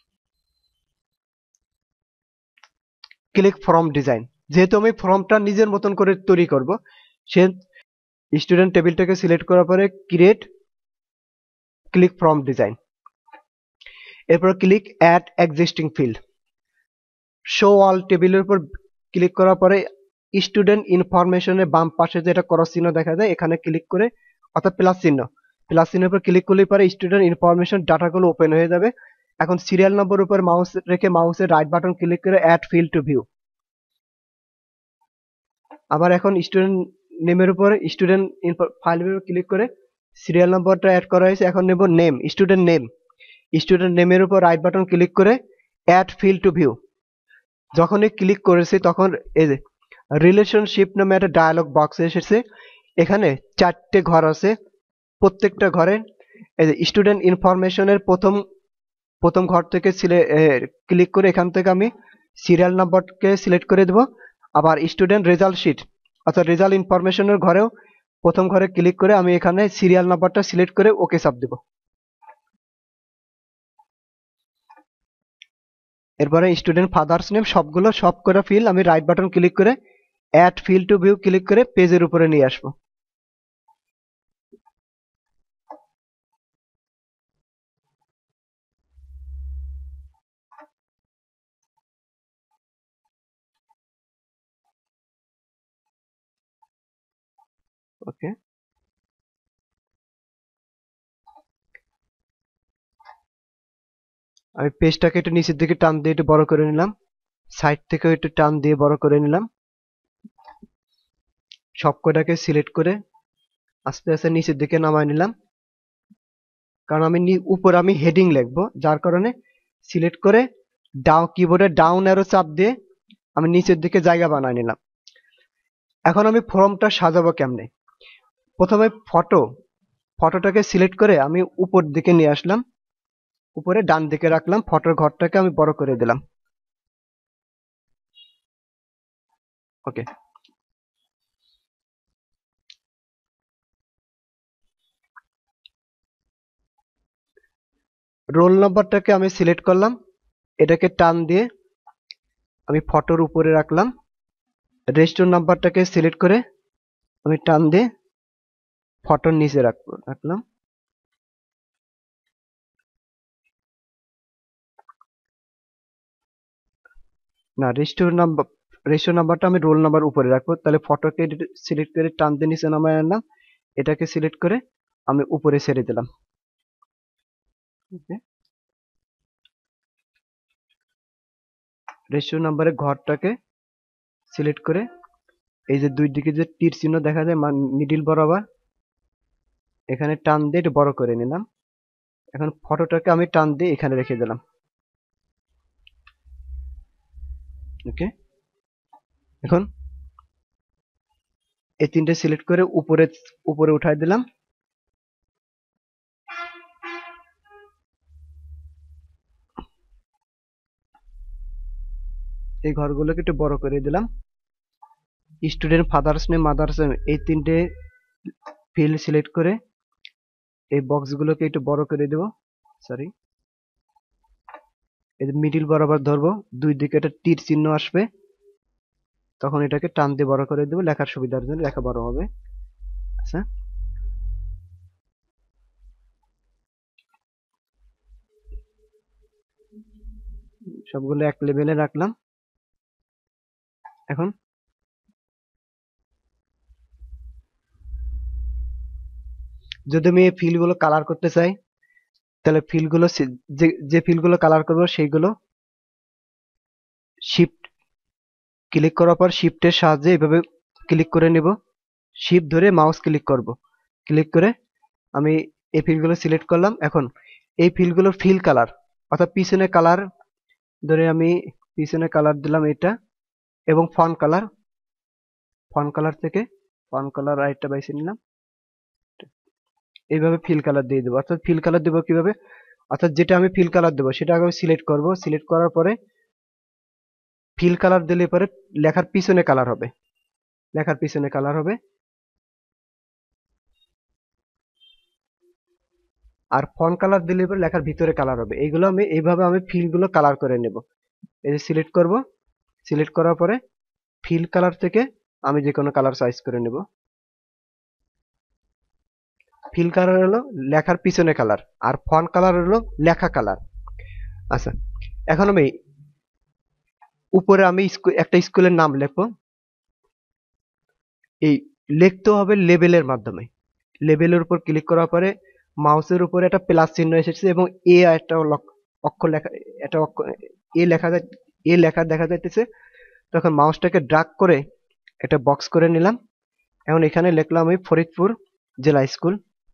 ক্লিক ফর্ম ডিজাইন। যেহেতু আমি ফর্মটা নিজের মতন করে তৈরি করব, সে স্টুডেন্ট টেবিলটাকে সিলেক্ট করার পরে ক্রিয়েট ক্লিক ফর্ম ডিজাইন, এরপর click add existing field. Show all টেবিলের উপর ক্লিক করার পরে স্টুডেন্ট ইনফরমেশনের বাম পাশে যেটা ক্রস চিহ্ন দেখা যায় এখানে ক্লিক করে, অর্থাৎ প্লাস চিহ্ন, প্লাস চিহ্নের উপর ক্লিক করলে পরে স্টুডেন্ট ইনফরমেশন ডাটাগুলো ওপেন হয়ে যাবে। এখন সিরিয়াল নম্বর উপর মাউস রেখে মাউসের রাইট বাটন ক্লিক করে অ্যাড ফিল্ড টু ভিউ। আবার এখন স্টুডেন্ট নেমের উপর স্টুডেন্ট ফাইলের উপর ক্লিক করে সিরিয়াল নম্বরটা অ্যাড করা হয়েছে, এখন নেব নেম, স্টুডেন্ট নেম। স্টুডেন্ট নেমের উপর রাইট বাটন ক্লিক করে অ্যাড ফিল্ড টু ভিউ। যখনই ক্লিক করেছি তখন এই যে রিলেশনশিপ নামে একটা ডায়ালগ বক্স এসেছে। এখানে চারটে ঘর আছে, প্রত্যেকটা ঘরে এই যে স্টুডেন্ট ইনফরমেশনের প্রথম প্রথম ঘর থেকে ক্লিক করে এখান থেকে আমি সিরিয়াল নাম্বারকে সিলেক্ট করে দেব। আবার স্টুডেন্ট রেজাল্ট শিট অর্থাৎ রেজাল্ট ইনফরমেশনের ঘরেও প্রথম ঘরে ক্লিক করে আমি এখানে সিরিয়াল নাম্বারটা সিলেক্ট করে ওকে চাপ দেব। এরপরে স্টুডেন্ট ফাদার্স নেম সবগুলো সব করে ফিল আমি রাইট বাটন ক্লিক করে add field to view click করে পেজের উপরে নিয়ে আসবো। ওকে, আমি পেজটাকে একটু নিচের দিকে টান দিয়ে একটু বড় করে নিলাম, সাইড থেকে একটু টান দিয়ে বড় করে নিলাম। সবকটাকে সিলেক্ট করে আস্তে আস্তে নিচের দিকে নামায় নিলাম, কারণ আমি উপর আমি হেডিং লিখবো, যার কারণে সিলেক্ট করে ডাউন কিবোর্ডে ডাউন অ্যারো চাপ দিয়ে আমি নিচের দিকে জায়গা বানিয়ে নিলাম। এখন আমি ফর্মটা সাজাবো কেমনে? প্রথমে ফটো ফটোটাকে সিলেক্ট করে আমি উপর দিকে নিয়ে আসলাম, উপরে ডান দিকে রাখলাম, ফটোর ঘরটাকে আমি বড় করে দিলাম। ওকে, রোল নাম্বারটাকে আমি সিলেক্ট করলাম, এটাকে টান দিয়ে আমি ফটোর উপরে রাখলাম। রেজিস্টার নাম্বারটাকে সিলেক্ট করে আমি টান দিয়ে ফটোর নিচে রাখলাম। না, রেজিস্টার নাম্বার রেজিস্টার নাম্বারটা আমি রোল নাম্বার উপরে রাখবো, তাহলে ফটোকে সিলেক্ট করে টান দিয়ে নিচে নামায় আনলাম, এটাকে সিলেক্ট করে আমি উপরে ছেড়ে দিলাম। রেজিস্টার নাম্বারের ঘরটাকে সিলেক্ট করে এই যে দুই দিকে যে তীর চিহ্ন দেখা যায় মিডিল বরাবর, এখানে টান দিয়ে একটু বড় করে নিলাম। এখন ফটোটাকে আমি টান দিয়ে এখানে রেখে দিলাম। ওকে, এখন এই তিনটে সিলেক্ট করে উপরে উপরে উঠাই দিলাম। এই ঘরগুলোকে একটু বড় করে দিলাম। Student father's name mother's name এই তিনটে ফিল্ড সিলেক্ট করে এই বক্সগুলোকে একটু বড় করে দেব। সরি, এই মিডিল বরাবর ধরবো, দুই দিকে একটা তীর চিহ্ন আসবে, তখন এটাকে টান দিয়ে বড় করে দেবো, লেখার সুবিধার জন্য লেখা বড় হবে। আচ্ছা, সবগুলো এক লেভেলে রাখলাম। এখন যদি আমি এই ফিল্ডগুলো কালার করতে চাই, তাহলে ফিল্ডগুলো যে যে ফিল্ডগুলো কালার করবো সেইগুলো শিফট ক্লিক করার পর শিফটের সাহায্যে এভাবে ক্লিক করে নেব, শিফট ধরে মাউস ক্লিক করব, ক্লিক করে আমি এই ফিল্ডগুলো সিলেক্ট করলাম। এখন এই ফিল্ডগুলোর ফিল কালার অর্থাৎ পিছনে কালার ধরে আমি পিছনে কালার দিলাম এটা, এবং ফন্ট কালার ফন্ট কালার থেকে ফন্ট কালার আরেকটা বেছে নিলাম, এইভাবে ফিল কালার দিয়ে দেবো। অর্থাৎ ফিল কালার দেবো কিভাবে, অর্থাৎ যেটা আমি ফিল কালার দেবো সেটা আগে সিলেক্ট করব, সিলেক্ট করার পরে ফিল কালার দিলে পরে লেখার পিছনে কালার হবে, লেখার পিছনে কালার হবে। আর ফন্ট কালার দিলে পরে লেখার ভিতরে কালার হবে। এইগুলো আমি এইভাবে আমি ফিল গুলো কালার করে নেব। এই যে সিলেক্ট করব, সিলেক্ট করার পরে ফিল কালার থেকে আমি যে কোনো কালার চয়েস করে নেব। ফিল কালার হলো লেখার পিছনে কালার, আর ফন্ট কালার হলো লেখা কালার। আচ্ছা, এখন আমি উপরে আমি একটা স্কুলের নাম লিখবো। এই লিখতে হবে লেবেলের মাধ্যমে। লেবেলের উপর ক্লিক করার পরে মাউসের উপরে একটা প্লাস চিহ্ন এসেছে এবং এ একটা অক্ষর লেখা, এটা এ লেখা যায়, এ লেখা দেখা যাইতেছে। তখন মাউসটাকে ড্রাগ করে একটা বক্স করে নিলাম। এখন এখানে লিখলাম আমি ফরিদপুর জেলা স্কুল।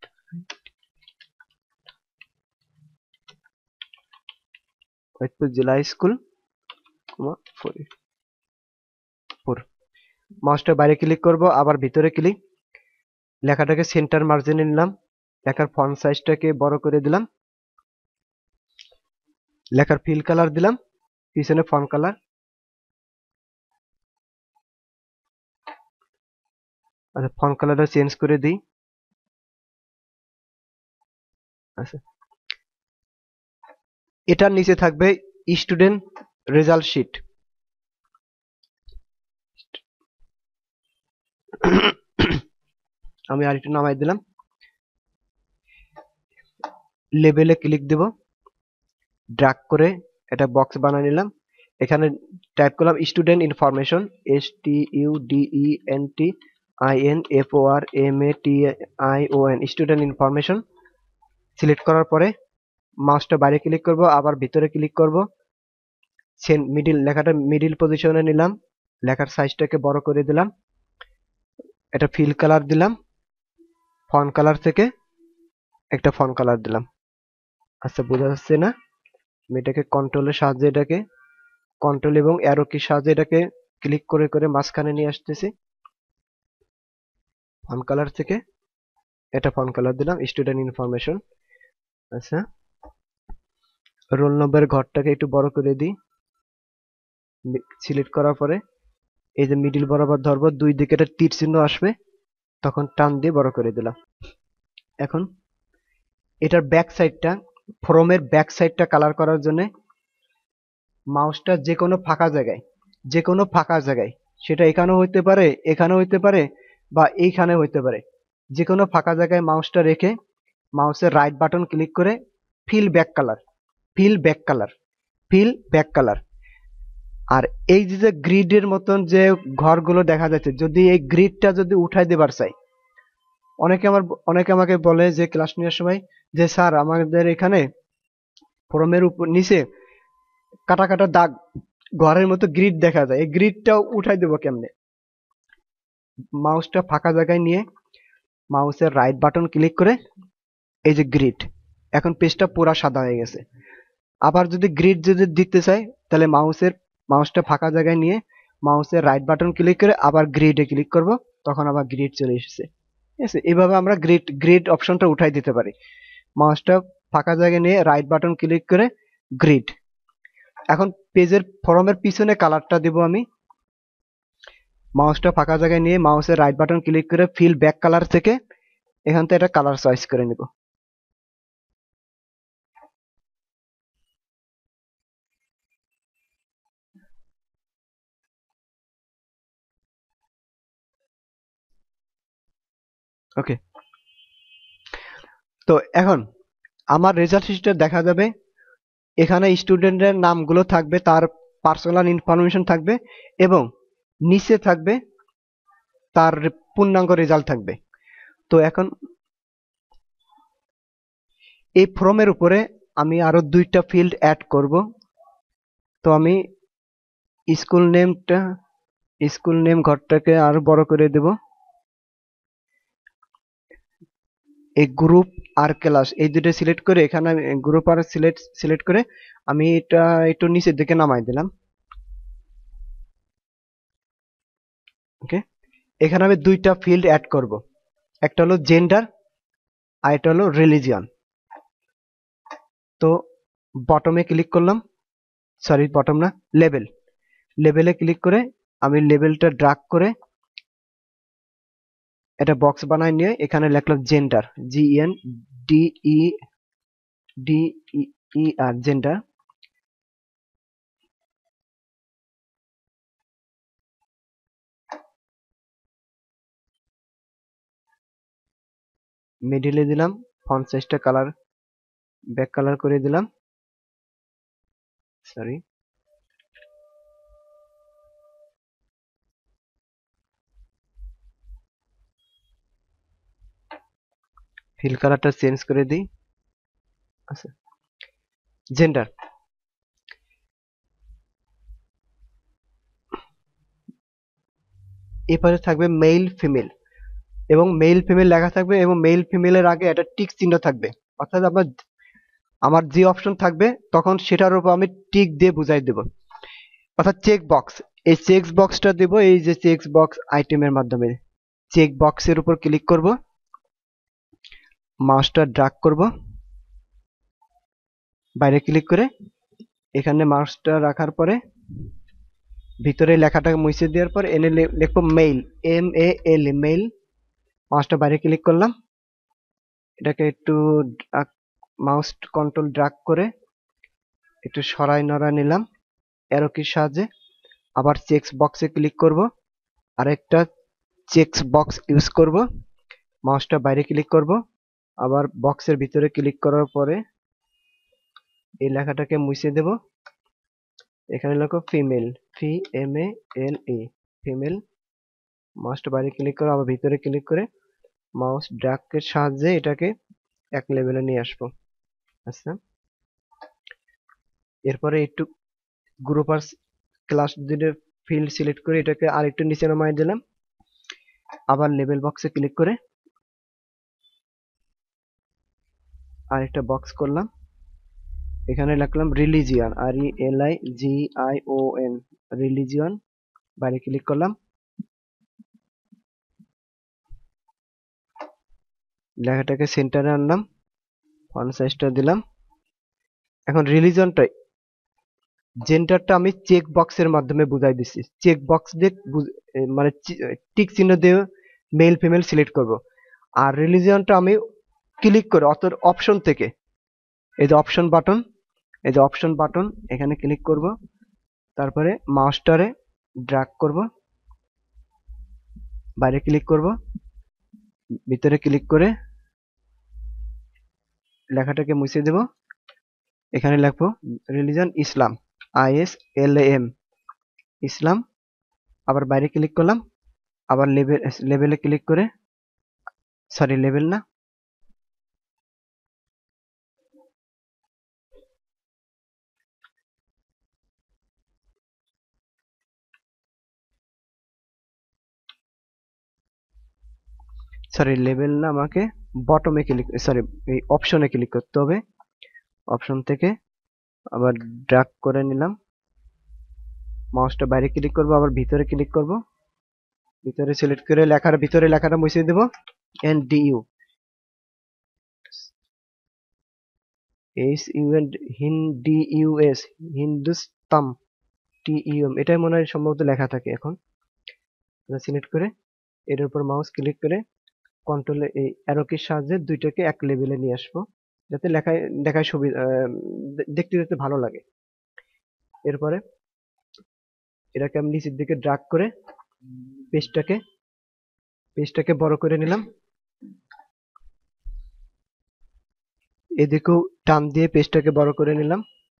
ফরিদপুর জেলা স্কুল ফরিদপুর। মাউসটা বাইরে ক্লিক করব, আবার ভিতরে ক্লিক, লেখাটাকে সেন্টার মার্জিনে নিলাম, লেখার ফন্ট সাইজটাকে বড় করে দিলাম, লেখার ফিল কালার দিলাম, পিছনে ফন্ট কালার। আচ্ছা, ফন্ট কালারটা চেঞ্জ করে দিই। আচ্ছা, এটার নিচে থাকবে স্টুডেন্ট রেজাল্ট শিট। আমি আরেকটু নামাই দিলাম। লেবেলে ক্লিক দেব, ড্র্যাগ করে এটা বক্স বানিয়ে নিলাম। এখানে টাইপ করলাম student information, S T U D E N T I N F O R M A T I O N, student information. Select করার পরে মাউসটা বাইরে ক্লিক করব, আবার ভিতরে ক্লিক করব, মিডিল লেখাটা মিডিল পজিশনে নিলাম, লেখার সাইজটাকে বড় করে দিলাম, এটা ফিল কালার দিলাম, ফন্ট কালার থেকে একটা ফন্ট কালার দিলাম। আচ্ছা, বোঝা যাচ্ছে না? আমি এটাকে কন্ট্রোলের সাহায্যে এটাকে কন্ট্রোল এবং অ্যারো কির সাহায্যে এটাকে ক্লিক করে করে মাঝখানে নিয়ে আসতেছি। ফন্ট কালার থেকে এটা ফন্ট কালার দিলাম, স্টুডেন্ট ইনফরমেশন। আচ্ছা, রোল নম্বরের ঘরটাকে একটু বড় করে দিই। সিলেক্ট করার পরে এই যে মিডিল বরাবর ধরবো, দুই দিকে একটা তীর চিহ্ন আসবে, তখন টান দিয়ে বড় করে দিলাম। এখন এটার ব্যাক সাইডটা, ফর্মের ব্যাক সাইডটা কালার করার জন্য মাউসটা যে কোনো ফাঁকা জায়গায়, যে কোনো ফাঁকা জায়গায়, সেটা এখানেও হইতে পারে, এখানেও হইতে পারে, বা এইখানে হইতে পারে, যে কোনো ফাঁকা জায়গায় মাউসটা রেখে মাউসের রাইট বাটন ক্লিক করে fill back colour, fill back colour, fill back colour. আর এই যে গ্রিডের মতন যে ঘরগুলো দেখা যাচ্ছে, যদি এই গ্রিডটা যদি উঠাই দেবার চাই, অনেকে আমার অনেকে আমাকে বলে যে ক্লাস নেওয়ার সময় যে স্যার আমাদের এখানে ফর্মের উপর নিচে কাটা কাটা দাগ ঘরের মতো গ্রিড দেখা যায়, এই গ্রিডটাও উঠাই দেবো কেমনে? মাউসটা ফাঁকা জায়গায় নিয়ে মাউসের রাইট বাটন ক্লিক করে এই যে গ্রিড, এখন পেজটা পুরা সাদা হয়ে গেছে। আবার যদি গ্রিড যদি দিতে চাই, তাহলে মাউসের মাউসটা ফাঁকা জায়গায় নিয়ে মাউসের রাইট বাটন ক্লিক করে আবার গ্রিডে ক্লিক করব, তখন আবার গ্রিড চলে এসেছে। ঠিক আছে, এইভাবে আমরা গ্রিড গ্রিড অপশনটা উঠাই দিতে পারি। মাউসটা ফাঁকা জায়গায় নিয়ে রাইট বাটন ক্লিক করে গ্রিড। এখন পেজের ফর্মের পিছনে কালারটা দেব আমি। মাউসটা ফাঁকা জায়গায় নিয়ে মাউসের রাইট বাটন ক্লিক করে ফিল ব্যাক কালার থেকে এখান থেকে একটা কালার চয়েস করে নিব। ওকে, তো এখন আমার রেজাল্ট শিটে দেখা যাবে, এখানে স্টুডেন্টের নামগুলো থাকবে, তার পার্সোনাল ইনফরমেশন থাকবে এবং নিচে থাকবে তার পূর্ণাঙ্গ রেজাল্ট থাকবে। তো এখন এই ফর্মের উপরে আমি আরো দুইটা ফিল্ড অ্যাড করব। তো আমি স্কুল নেমটা স্কুল নেম ঘরটাকে আরো বড় করে দেব। এই গ্রুপ আর ক্লাস এই দুটো সিলেক্ট করে এখানে গ্রুপ আর সিলেক্ট সিলেক্ট করে আমি এটা একটু নিচের দিকে নামাই দিলাম। ওকে, এখানে আমি দুইটা ফিল্ড অ্যাড করব, একটা হলো জেন্ডার আর এটা হলো রিলিজিয়ন। তো বটমে ক্লিক করলাম, সরি বটম না, লেবেল, লেবেলে ক্লিক করে আমি লেবেলটা ড্রাগ করে এটা বক্স বানায় নিয়ে এখানে লিখলাম gender, G N D E D E R, gender. মিডিলে দিলাম, ফন্ট সাইজটা কালার ব্যাক কালার করে দিলাম, সরি ফিল কালারটা চেঞ্জ করে দিই। আচ্ছা, জেন্ডার, এরপরে থাকবে মেল ফিমেল, এবং মেল ফিমেল লেখা থাকবে এবং মেল ফিমেলের আগে একটা টিক চিহ্ন থাকবে, অর্থাৎ আপনার আমার যে অপশন থাকবে তখন সেটার উপর আমি টিক দিয়ে বুঝাই দেব, অর্থাৎ চেক বক্স। এই চেক বক্সটা দেব এই যে চেক বক্স আইটেমের মাধ্যমে। চেক বক্সের উপর ক্লিক করব, মাউসটা ড্র্যাগ করব, বাইরে ক্লিক করে এখানে মাউসটা রাখার পরে ভিতরে লেখাটাকে মুছে দেওয়ার পর এনে লিখবো male, M A L, male. মাউসটা বাইরে ক্লিক করলাম, এটাকে একটু মাউস কন্ট্রোল ড্র্যাগ করে একটু সরাই নড়া নিলাম অ্যারো কির সাহায্যে। আবার চেক বক্সে ক্লিক করব, আরেকটা চেক বক্স ইউজ করব, মাউসটা বাইরে ক্লিক করব, আবার বক্সের ভিতরে ক্লিক করার পরে এই লেখাটাকে মুছে দেব। এখানে লেখো female, F M A L E, female. মাউসটা বাইরে ক্লিক করে আবার ভিতরে ক্লিক করে মাউস ড্র্যাগের সাহায্যে এটাকে এক লেভেলে নিয়ে আসবো। আচ্ছা, এরপরে একটু গ্রুপার ক্লাস দুটো ফিল্ড সিলেক্ট করে এটাকে আর একটু নিচে নামাই দিলাম, আবার লেভেল বক্সে ক্লিক করে আরেকটা বক্স করলাম, এখানে লিখলাম religion, R E L I G I O N, religion. বাইরে ক্লিক করলাম, লেখাটাকে সেন্টারে আনলাম, ফন্ট সাইজটা দিলাম। এখন রিলিজনটা, জেন্ডারটা আমি চেক বক্সের মাধ্যমে বুঝাই দিচ্ছি, চেক বক্স দিয়ে মানে টিক চিহ্ন দিয়ে মেল ফিমেল সিলেক্ট করব। আর রিলিজিয়নটা আমি ক্লিক করে অত অপশন থেকে এই যে অপশন বাটন, এই যে অপশন বাটন এখানে ক্লিক করব, তারপরে মাউসটারে ড্র্যাগ করব, বাইরে ক্লিক করব, ভিতরে ক্লিক করে লেখাটাকে মুছে দেব। এখানে লিখবো religion Islam, I S L M, Islam. আবার বাইরে ক্লিক করলাম, আবার লেভেল লেভেলে ক্লিক করে, সরি লেভেল না, সরি লেভেল না, আমাকে বটমে ক্লিক, সরি এই অপশনে ক্লিক করতে হবে। অপশন থেকে আবার ড্র্যাগ করে নিলাম, মাউসটা বাইরে ক্লিক করব, আবার ভিতরে ক্লিক করব, ভিতরে সিলেক্ট করে লেখার ভিতরে লেখাটা মুছে দেব, N D U H U N, Hindi U S, Hindustan T U M, এটাই মনে হয় সম্ভবত লেখা থাকে। এখন সিলেক্ট করে এর উপর মাউস ক্লিক করে কন্ট্রোল এই অ্যারো কির সাহায্যে দুইটাকে এক লেভেলে নিয়ে আসবো, যাতে লেখায় দেখায় সুবিধা, দেখতে দেখতে ভালো লাগে। এরপরে এটাকে আমি নিচের দিকে ড্রাগ করে পেজটাকে পেজটাকে বড় করে নিলাম, এদিকেও টান দিয়ে পেজটাকে বড় করে নিলাম।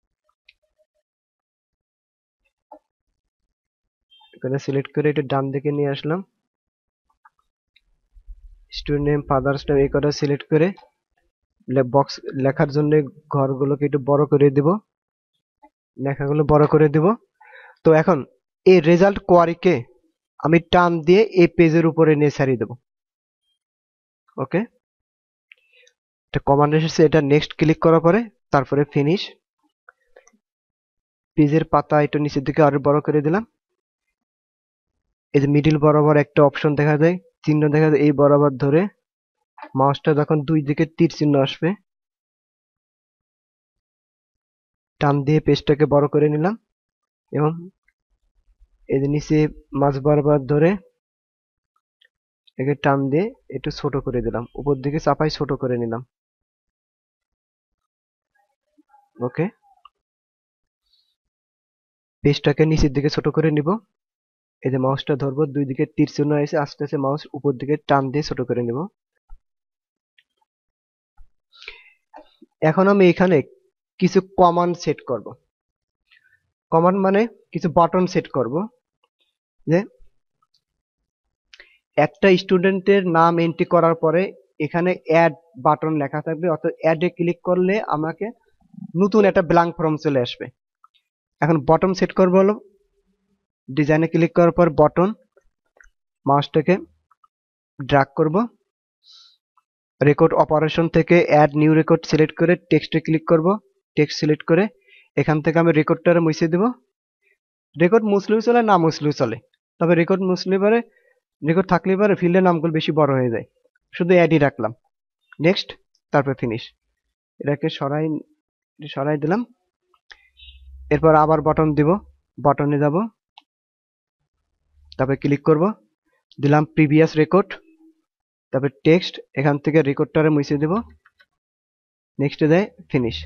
এখানে সিলেক্ট করে এটা ডান দিকে নিয়ে আসলাম, স্টুডেন্ট নেম, ফাদার্স নেম এই কটা সিলেক্ট করে বক্স লেখার জন্য ঘরগুলোকে একটু বড় করে দেব, লেখাগুলো বড় করে দেব। তো এখন এই রেজাল্ট কোয়ারিকে আমি টান দিয়ে এই পেজের উপরে নিয়ে ছাড়িয়ে দেব। ওকে, এটা কমান্ড এসেছে, এটা নেক্সট ক্লিক করার পরে তারপরে ফিনিশ। পেজের পাতা একটু নিচের দিকে আরো বড় করে দিলাম, এই যে মিডিল বরাবর একটা অপশন দেখা যায়, চিহ্ন দেখা যায়, এই বরাবর ধরে মাউসটা যখন দুই দিকে তীর চিহ্ন আসবে টান দিয়ে পেজটাকে বড় করে নিলাম এবং এই যে নিচে মাঝ বরাবর ধরে একে টান দিয়ে একটু ছোট করে দিলাম, উপর দিকে চাপাই ছোট করে নিলাম। ওকে, পেজটাকে নিচের দিকে ছোট করে নিব। এই যে মাউসটা ধরবো, দুই দিকে তীর চিহ্ন আছে, আস্তে আস্তে মাউস উপর দিকে টান দিয়ে ছোট করে নিব। এখন আমি এখানে কিছু কমান্ড সেট করব। কমান্ড মানে কিছু বাটন সেট করব, যে একটা স্টুডেন্টের নাম এন্ট্রি করার পরে এখানে অ্যাড বাটন লেখা থাকবে, অর্থাৎ অ্যাডে ক্লিক করলে আমাকে নতুন একটা ব্ল্যাঙ্ক ফর্ম চলে আসবে। এখন বটন সেট করব, হলো ডিজাইনে ক্লিক করার পর বটন, মাউসটাকে ড্র্যাগ করব, রেকর্ড অপারেশন থেকে অ্যাড নিউ রেকর্ড সিলেক্ট করে টেক্সটে ক্লিক করব, টেক্সট সিলেক্ট করে এখান থেকে আমি রেকর্ডটা মুছে দেব। রেকর্ড মুছলেও চলে, না মুছলেও চলে, তবে রেকর্ড মুছলে পারে, রেকর্ড থাকলে পারে ফিল্ডের নামগুলো বেশি বড় হয়ে যায়, শুধু অ্যাডই রাখলাম। নেক্সট, তারপর ফিনিশ। এটাকে সরাই সরাই দিলাম। এরপর আবার বটন দিব, বটনে যাব, তারপর ক্লিক করব, দিলাম প্রিভিয়াস রেকর্ড, তারপর টেক্সট, এখান থেকে রেকর্ডটারে মুছে দেব, নেক্সটে দেয় ফিনিশ।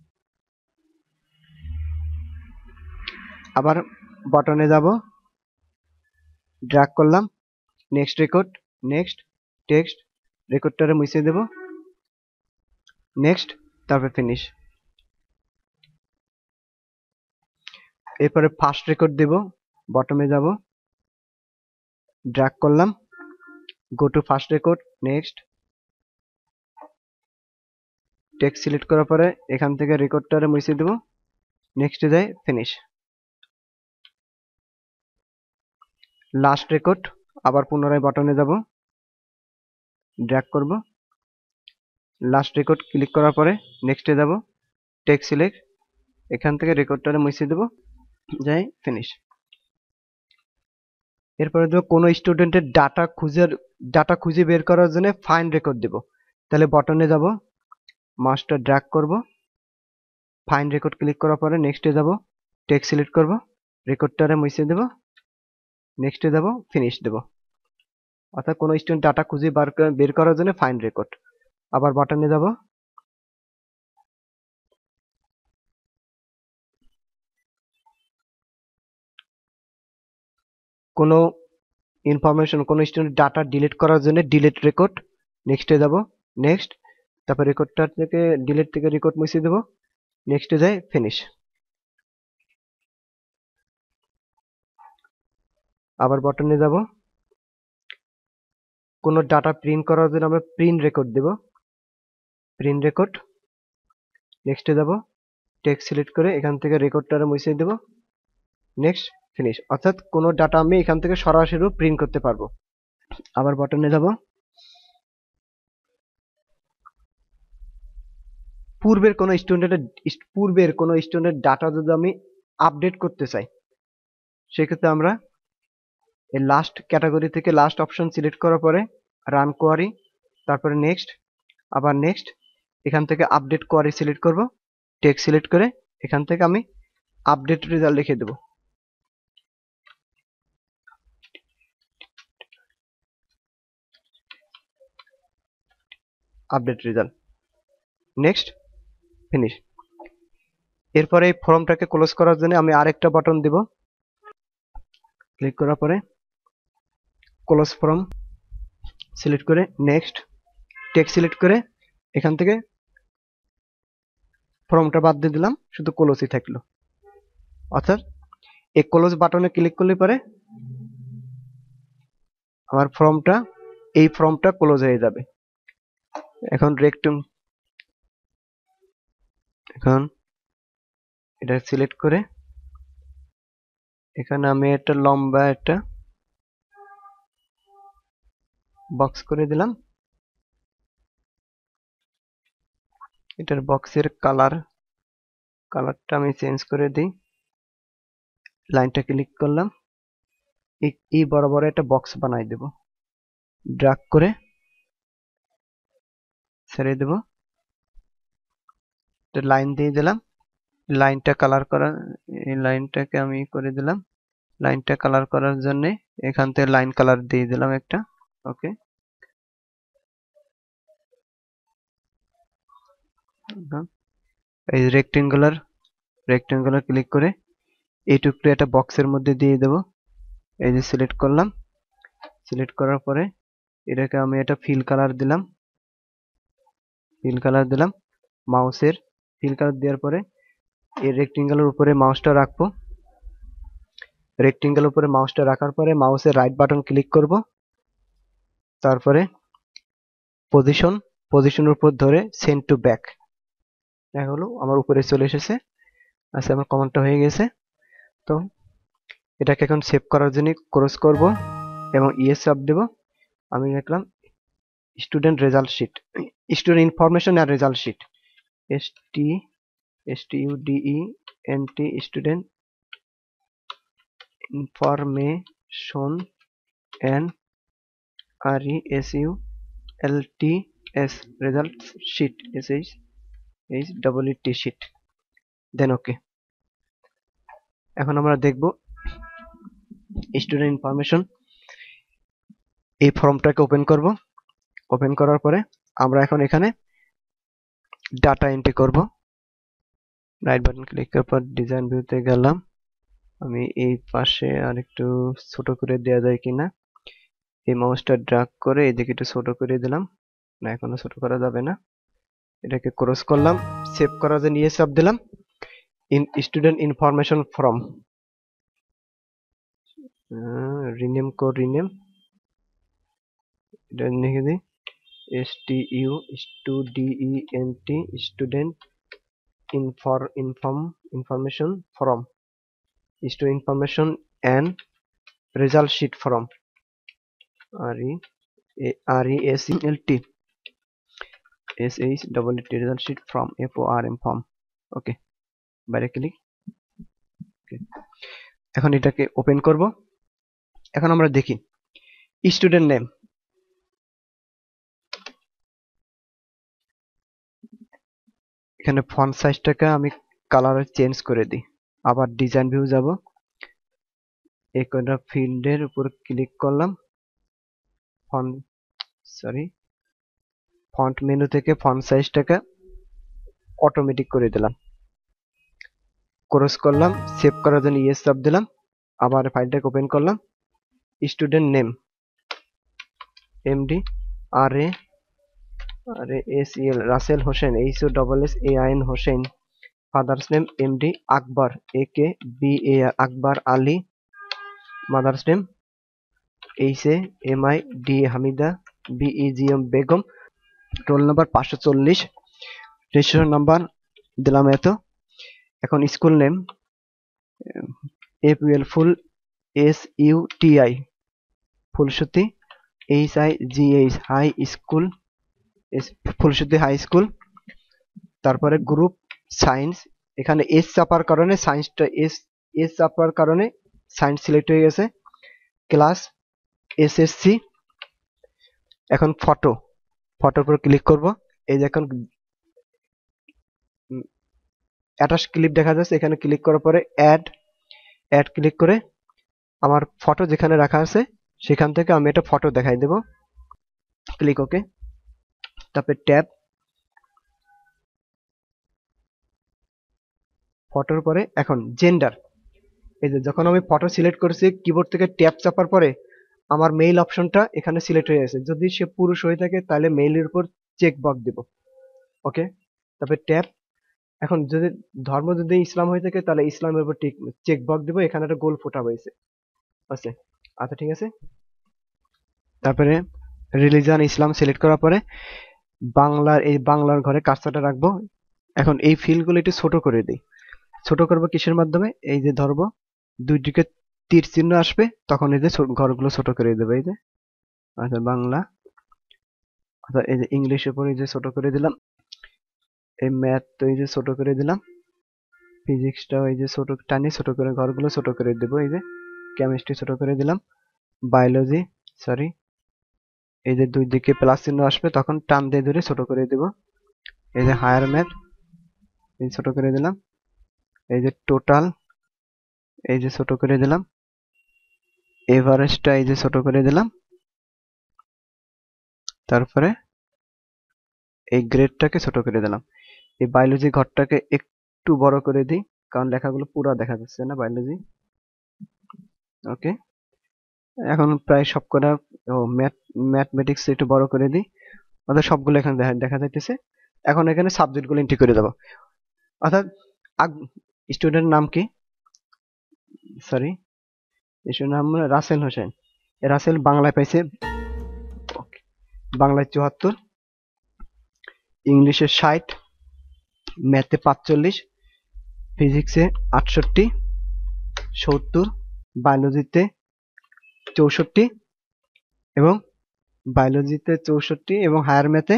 আবার বটনে যাব, ড্র্যাগ করলাম, নেক্সট রেকর্ড, নেক্সট টেক্সট, রেকর্ডটারে মুছে দেব, নেক্সট, তারপর ফিনিশ। এরপরে ফার্স্ট রেকর্ড দেব, বটমে যাব, ড্র্যাগ করলাম, go to first record, next, text select করার পরে এখান থেকে রেকর্ডটারে মুছে দেব, নেক্সটে যায় ফিনিশ। লাস্ট রেকর্ড, আবার পুনরায় বটনে যাব, ড্র্যাগ করব, লাস্ট রেকর্ড ক্লিক করার পরে নেক্সটে যাব, টেক্সট সিলেক্ট, এখান থেকে রেকর্ডটারে মুছে দেব, যাই ফিনিশ। এরপরে দেব কোনো স্টুডেন্টের ডাটা খুঁজে ডাটা খুঁজে বের করার জন্য ফাইন্ড রেকর্ড দেব, তাহলে বটনে যাব, মাউসটা ড্র্যাগ করব, ফাইন্ড রেকর্ড ক্লিক করার পরে নেক্সটে যাব, টেক্সট সিলেক্ট করব, রেকর্ডটারে মুছে দেব, নেক্সটে যাব, ফিনিশ দেব। অর্থাৎ কোনো স্টুডেন্ট ডাটা খুঁজে বের করার জন্য ফাইন্ড রেকর্ড। আবার বাটনে যাব, কোনো ইনফরমেশন, কোনো স্টুডেন্ট ডাটা ডিলিট করার জন্য ডিলিট রেকর্ড, নেক্সটে যাব, নেক্সট, তারপর রেকর্ডটা থেকে ডিলিট থেকে রেকর্ড মুছে দেব, নেক্সটে যাই ফিনিশ। আবার বাটনে যাব, কোনো ডাটা প্রিন্ট করার জন্য আমরা প্রিন্ট রেকর্ড দেব, প্রিন্ট রেকর্ড, নেক্সটে যাব, টেক্সট সিলেক্ট করে এখান থেকে রেকর্ডটা মুছে দেব, নেক্সট, ফিনিশ। অর্থাৎ কোনো ডাটা আমি এখান থেকে সরাসরি প্রিন্ট করতে পারবো। আবার বাটনে যাব, পূর্বের কোনো স্টুডেন্টের পূর্বের কোনো স্টুডেন্টের ডাটা যদি আমি আপডেট করতে চাই, সেক্ষেত্রে আমরা এই লাস্ট ক্যাটাগরি থেকে লাস্ট অপশন সিলেক্ট করার পরে রান কোয়ারি, তারপরে নেক্সট, আবার নেক্সট, এখান থেকে আপডেট কোয়ারি সিলেক্ট করব, টেক্সট সিলেক্ট করে এখান থেকে আমি আপডেট রেজাল্ট লিখে দেব। Update result, next, finish. এরপরে এই ফর্মটাকে ক্লোজ করার জন্য আমি আরেকটা বাটন দিব, ক্লিক করার পরে ক্লোজ ফর্ম সিলেক্ট করে নেক্সট, টেক্সট সিলেক্ট করে এখান থেকে ফর্মটা বাদ দিয়ে দিলাম, শুধু ক্লোজই থাকলো। অর্থাৎ এই ক্লোজ বাটনে ক্লিক করলে পরে আমার ফর্মটা এই ফর্মটা ক্লোজ হয়ে যাবে। এখন রেকটুম এখন এটা সিলেক্ট করে এখানে আমি একটা লম্বা একটা বক্স করে দিলাম, এটার বক্সের কালার কালারটা আমি চেঞ্জ করে দিই, লাইনটা ক্লিক করলাম, এই বরাবর একটা বক্স বানাই দেব, ড্র্যাগ করে ছেড়ে দেব, লাইন দিয়ে দিলাম। লাইনটা কালার করা, এই লাইনটাকে আমি করে দিলাম। লাইনটা কালার করার জন্য এখান থেকে লাইন কালার দিয়ে দিলাম একটা। ওকে, এই রেক্টেঙ্গুলার রেক্টেঙ্গুলার ক্লিক করে এইটুকু একটা বক্সের মধ্যে দিয়ে দেব। এই যে সিলেক্ট করলাম, সিলেক্ট করার পরে এটাকে আমি একটা ফিল কালার দিলাম, ফিল কালার দিলাম মাউসের ফিল কালার দেওয়ার পরে এই রেক্টেঙ্গেলের উপরে মাউসটা রাখবো। রেক্টেঙ্গেলের উপরে মাউসটা রাখার পরে মাউসের রাইট বাটন ক্লিক করব, তারপরে পজিশন পজিশনের উপর ধরে সেন্ড টু ব্যাক, দেখা হলো আমার উপরে চলে এসেছে। আচ্ছা, আমার কমান্ডটা হয়ে গেছে। তো এটাকে এখন সেভ করার জন্য ক্রস করব এবং ইয়েস চাপ দেব। আমি লিখলাম student result sheet, student information আর result sheet, S T S T U D E N T student information and R E S U L T S result sheet, S H H double E T sheet, then okay. এখন আমরা দেখব স্টুডেন্ট ইনফরমেশন, এই ফর্মটাকে ওপেন করব। ওপেন করার পরে আমরা এখন এখানে ডাটা এন্ট্রি করব। রাইট বাটন ক্লিক করার পর ডিজাইন ভিউতে গেলাম। আমি এই পাশে আর একটু ছোট করে দেওয়া যায় কিনা, এই মাউসটা ড্র্যাগ করে এদিকে একটু ছোট করে দিলাম। না, এখনো ছোট করা যাবে না। এটাকে ক্রস করলাম, সেভ করার জন্য ইয়েস চাপ দিলাম। In student information form, rename কো রিনেম, এটা লিখে দিই S T U student student ইনফর inform information form, student information and result sheet form, R E R E S E L T S H double T result sheet form, F O R M form. Okay, বাইরে ক্লিক। এখন এটাকে ওপেন করব। এখন আমরা দেখি স্টুডেন্ট নেম, এখানে ফন্ট সাইজটাকে আমি কালার চেঞ্জ করে দিই। আবার ডিজাইন ভিউ যাব, একটা ফিল্ডের উপর ক্লিক করলাম, ফন্ট সরি ফন্ট মেনু থেকে ফন্ট সাইজটাকে অটোমেটিক করে দিলাম, ক্রস করলাম, সেভ করার জন্য ইয়েস চাপ দিলাম। আবার ফাইলটাকে ওপেন করলাম, student name MD R A R A S E L Rasel Hossain, H O double S A I N Hossain, father's name MD Akbar A K B A R Akbar Ali, mother's name H A M I D Hamida B E G M Begum, roll number পাঁচশো চল্লিশ, রেজিস্ট্রেশন নাম্বার দিলাম এত। এখন school name A P L ফুল S U T I ফুলসুতি, H I G H high school, Fulsuti high school. তারপরে গ্রুপ সায়েন্স, এখানে এস চাপার কারণে সায়েন্সটা এস এস চাপার কারণে সায়েন্স সিলেক্ট হয়ে গেছে। Class S S C. এখন ফটো, ফটোর উপর ক্লিক করব। এই যে এখন অ্যাটাচ ক্লিপ দেখা যাচ্ছে, এখানে ক্লিক করার পরে অ্যাড অ্যাড ক্লিক করে আমার ফটো যেখানে রাখা আছে সেখান থেকে আমি একটা ফটো দেখাই দেব। ক্লিক ওকে, তারপরে ট্যাব, ফটোর পরে এখন জেন্ডার। এই যে যখন আমি ফটো সিলেক্ট করেছি কিবোর্ড থেকে ট্যাব চাপার পরে আমার মেইল অপশনটা এখানে সিলেক্ট হয়ে গেছে। যদি সে পুরুষ হয়ে থাকে তাহলে মেইলের উপর চেক বক্স দেব। ওকে, তারপরে ট্যাব, এখন যদি ধর্ম যদি ইসলাম হয়ে থাকে তাহলে ইসলামের উপর টিক চেক বক্স দেব। এখানে একটা গোল ফোটা হয়েছে আছে। আচ্ছা, ঠিক আছে। তারপরে রিলিজন ইসলাম সিলেক্ট করার পরে বাংলার এই বাংলার ঘরে কার্সারটা রাখবো। এখন এই ফিল্ডগুলো একটু ছোট করে দিই। ছোট করব কিসের মাধ্যমে, এই যে ধরবো দুই দিকে তীর চিহ্ন আসবে তখন এই যে ঘরগুলো ছোট করে দেবে। এই যে আচ্ছা বাংলা, আচ্ছা এই যে ইংলিশের উপর এই যে ছোট করে দিলাম। এই ম্যাথ তো এই যে ছোট করে দিলাম। ফিজিক্সটাও এই যে ছোট টানি ছোট করে ঘরগুলো ছোট করে দেবো। এই যে কেমিস্ট্রি ছোট করে দিলাম, বায়োলজি সরি এই যে দুই দিকে প্লাস চিহ্ন আসবে তখন টান দিয়ে ধরে ছোট করে দেব। এই যে হায়ার ম্যাথ এই ছোট করে দিলাম, এই যে টোটাল এই যে ছোট করে দিলাম, এভারেজটা এই যে ছোট করে দিলাম, তারপরে এই গ্রেডটাকে ছোট করে দিলাম। এই বায়োলজি ঘরটাকে একটু বড় করে দিই কারণ লেখাগুলো পুরো দেখা যাচ্ছে না বায়োলজি। ওকে, এখন প্রায় সবকটা ও ম্যাথ ম্যাথমেটিক্স একটু বড় করে দিই, অর্থাৎ সবগুলো এখানে দেখা দেখা যাইতেছে। এখন এখানে সাবজেক্টগুলো এন্ট্রি করে দেবো, অর্থাৎ স্টুডেন্ট নাম কি, সরি স্টুডেন্ট নাম রাসেল হোসেন। রাসেল বাংলায় পাইছে বাংলায় চুয়াত্তর, ইংলিশে ষাট, ম্যাথে পাঁচচল্লিশ, ফিজিক্সে আটষট্টি, সত্তর, বায়োলজিতে চৌষট্টি এবং বায়োলজিতে চৌষট্টি এবং হায়ার ম্যাথে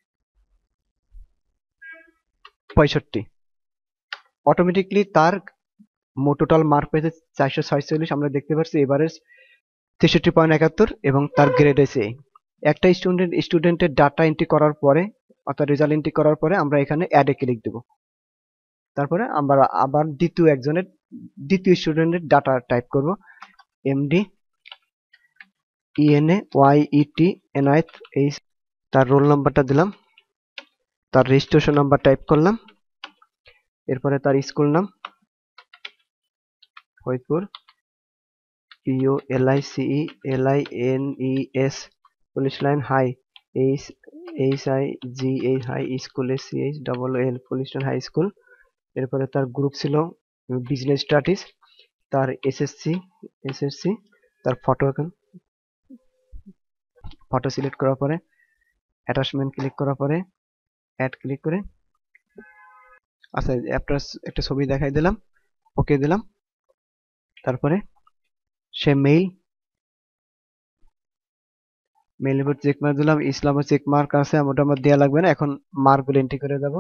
পঁয়ষট্টি। অটোমেটিকলি তার মোট টোটাল মার্ক পেয়েছে চারশো ছয়চল্লিশ। আমরা দেখতে পাচ্ছি এভারেজ তেষট্টি পয়েন্ট একাত্তর এবং তার গ্রেড এসে একটা স্টুডেন্ট স্টুডেন্টের ডাটা এন্ট্রি করার পরে অর্থাৎ রেজাল্ট এন্ট্রি করার পরে আমরা এখানে অ্যাডে ক্লিক দেব। তারপরে আমরা আবার দ্বিতীয় একজনের দ্বিতীয় স্টুডেন্টের ডাটা টাইপ করব, MD E N A Y E T Enayet, এই তার রোল নাম্বারটা দিলাম, তার রেজিস্ট্রেশন নাম্বার টাইপ করলাম, এরপরে তার স্কুল নাম ফরিদপুর, পিও L I C E L I N E S police line high, H H I G H high school, S C H double L police line high school. এরপরে তার গ্রুপ ছিল বিজনেস স্টাডিজ, তার এসএসসি এসএসসি তার ফটো ফটো সিলেক্ট করার পরে অ্যাটাচমেন্ট ক্লিক করার পরে অ্যাড ক্লিক করে আচ্ছা একটা একটা ছবি দেখাই দিলাম, ওকে দিলাম। তারপরে সে মেইল মেইল উপর চেক মার্ক দিলাম, ইসলামের চেক মার্ক আছে ওটা আমার দেওয়া লাগবে না। এখন মার্কগুলো এন্ট্রি করে দেব,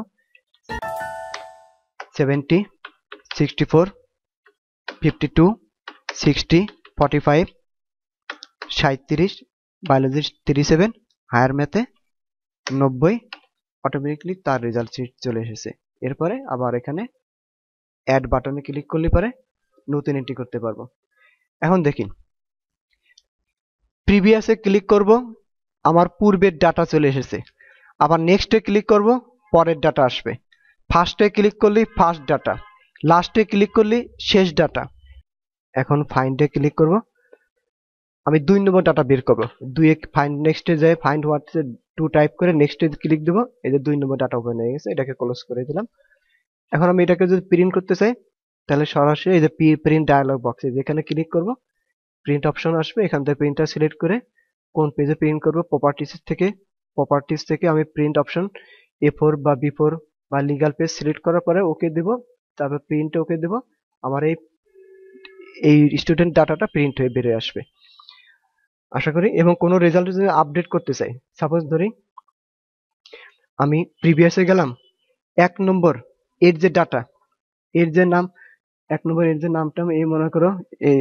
seventy, sixty four, fifty two, sixty, forty five, সাঁত্রিশ, বায়োলজি থ্রি সেভেন, হায়ার ম্যাথে নব্বই। অটোমেটিকলি তার রেজাল্ট শিট চলে এসেছে। এরপরে আবার এখানে অ্যাড বাটনে ক্লিক করলে পরে নতুন এন্ট্রি করতে পারবো। এখন দেখি প্রিভিয়াসে ক্লিক করব, আমার পূর্বের ডাটা চলে এসেছে। আবার নেক্সটে ক্লিক করব, পরের ডাটা আসবে। ফার্স্টে ক্লিক করলে ফার্স্ট ডাটা, লাস্টে ক্লিক করলে শেষ ডাটা। এখন ফাইন্ডে ক্লিক করব, আমি দুই নম্বর ডাটা বের করব। দুই ফাইন্ড নেক্সটে যাই ফাইন্ড হোয়াটস টু টাইপ করে নেক্সটে ক্লিক দেব, এই যে দুই নম্বর ডাটা ওপেন হয়ে গেছে, এটাকে ক্লোজ করে দিলাম। এখন আমি এটাকে যদি প্রিন্ট করতে চাই তাহলে সরাসরি এই যে প্রিন্ট ডায়ালগ বক্সে যেখানে ক্লিক করব প্রিন্ট অপশন আসবে, এখান থেকে প্রিন্টটা সিলেক্ট করে কোন পেজে প্রিন্ট করব প্রপার্টিস থেকে প্রপার্টিস থেকে আমি প্রিন্ট অপশন এ ফোর বা বি ফোর বা লিগ্যাল পেজ সিলেক্ট করার পরে ওকে দেব, তারপর প্রিন্টে ওকে দেব। আমার এই এই স্টুডেন্ট ডাটাটা প্রিন্ট হয়ে বেরিয়ে আসবে আশা করি। এবং কোনো রেজাল্ট যদি আপডেট করতে চাই, সাপোজ ধরি আমি প্রিভিয়াসে গেলাম, এক নম্বর এর যে ডাটা এর যে নাম এক নম্বর এর যে নামটা আমি এই মনে করো এ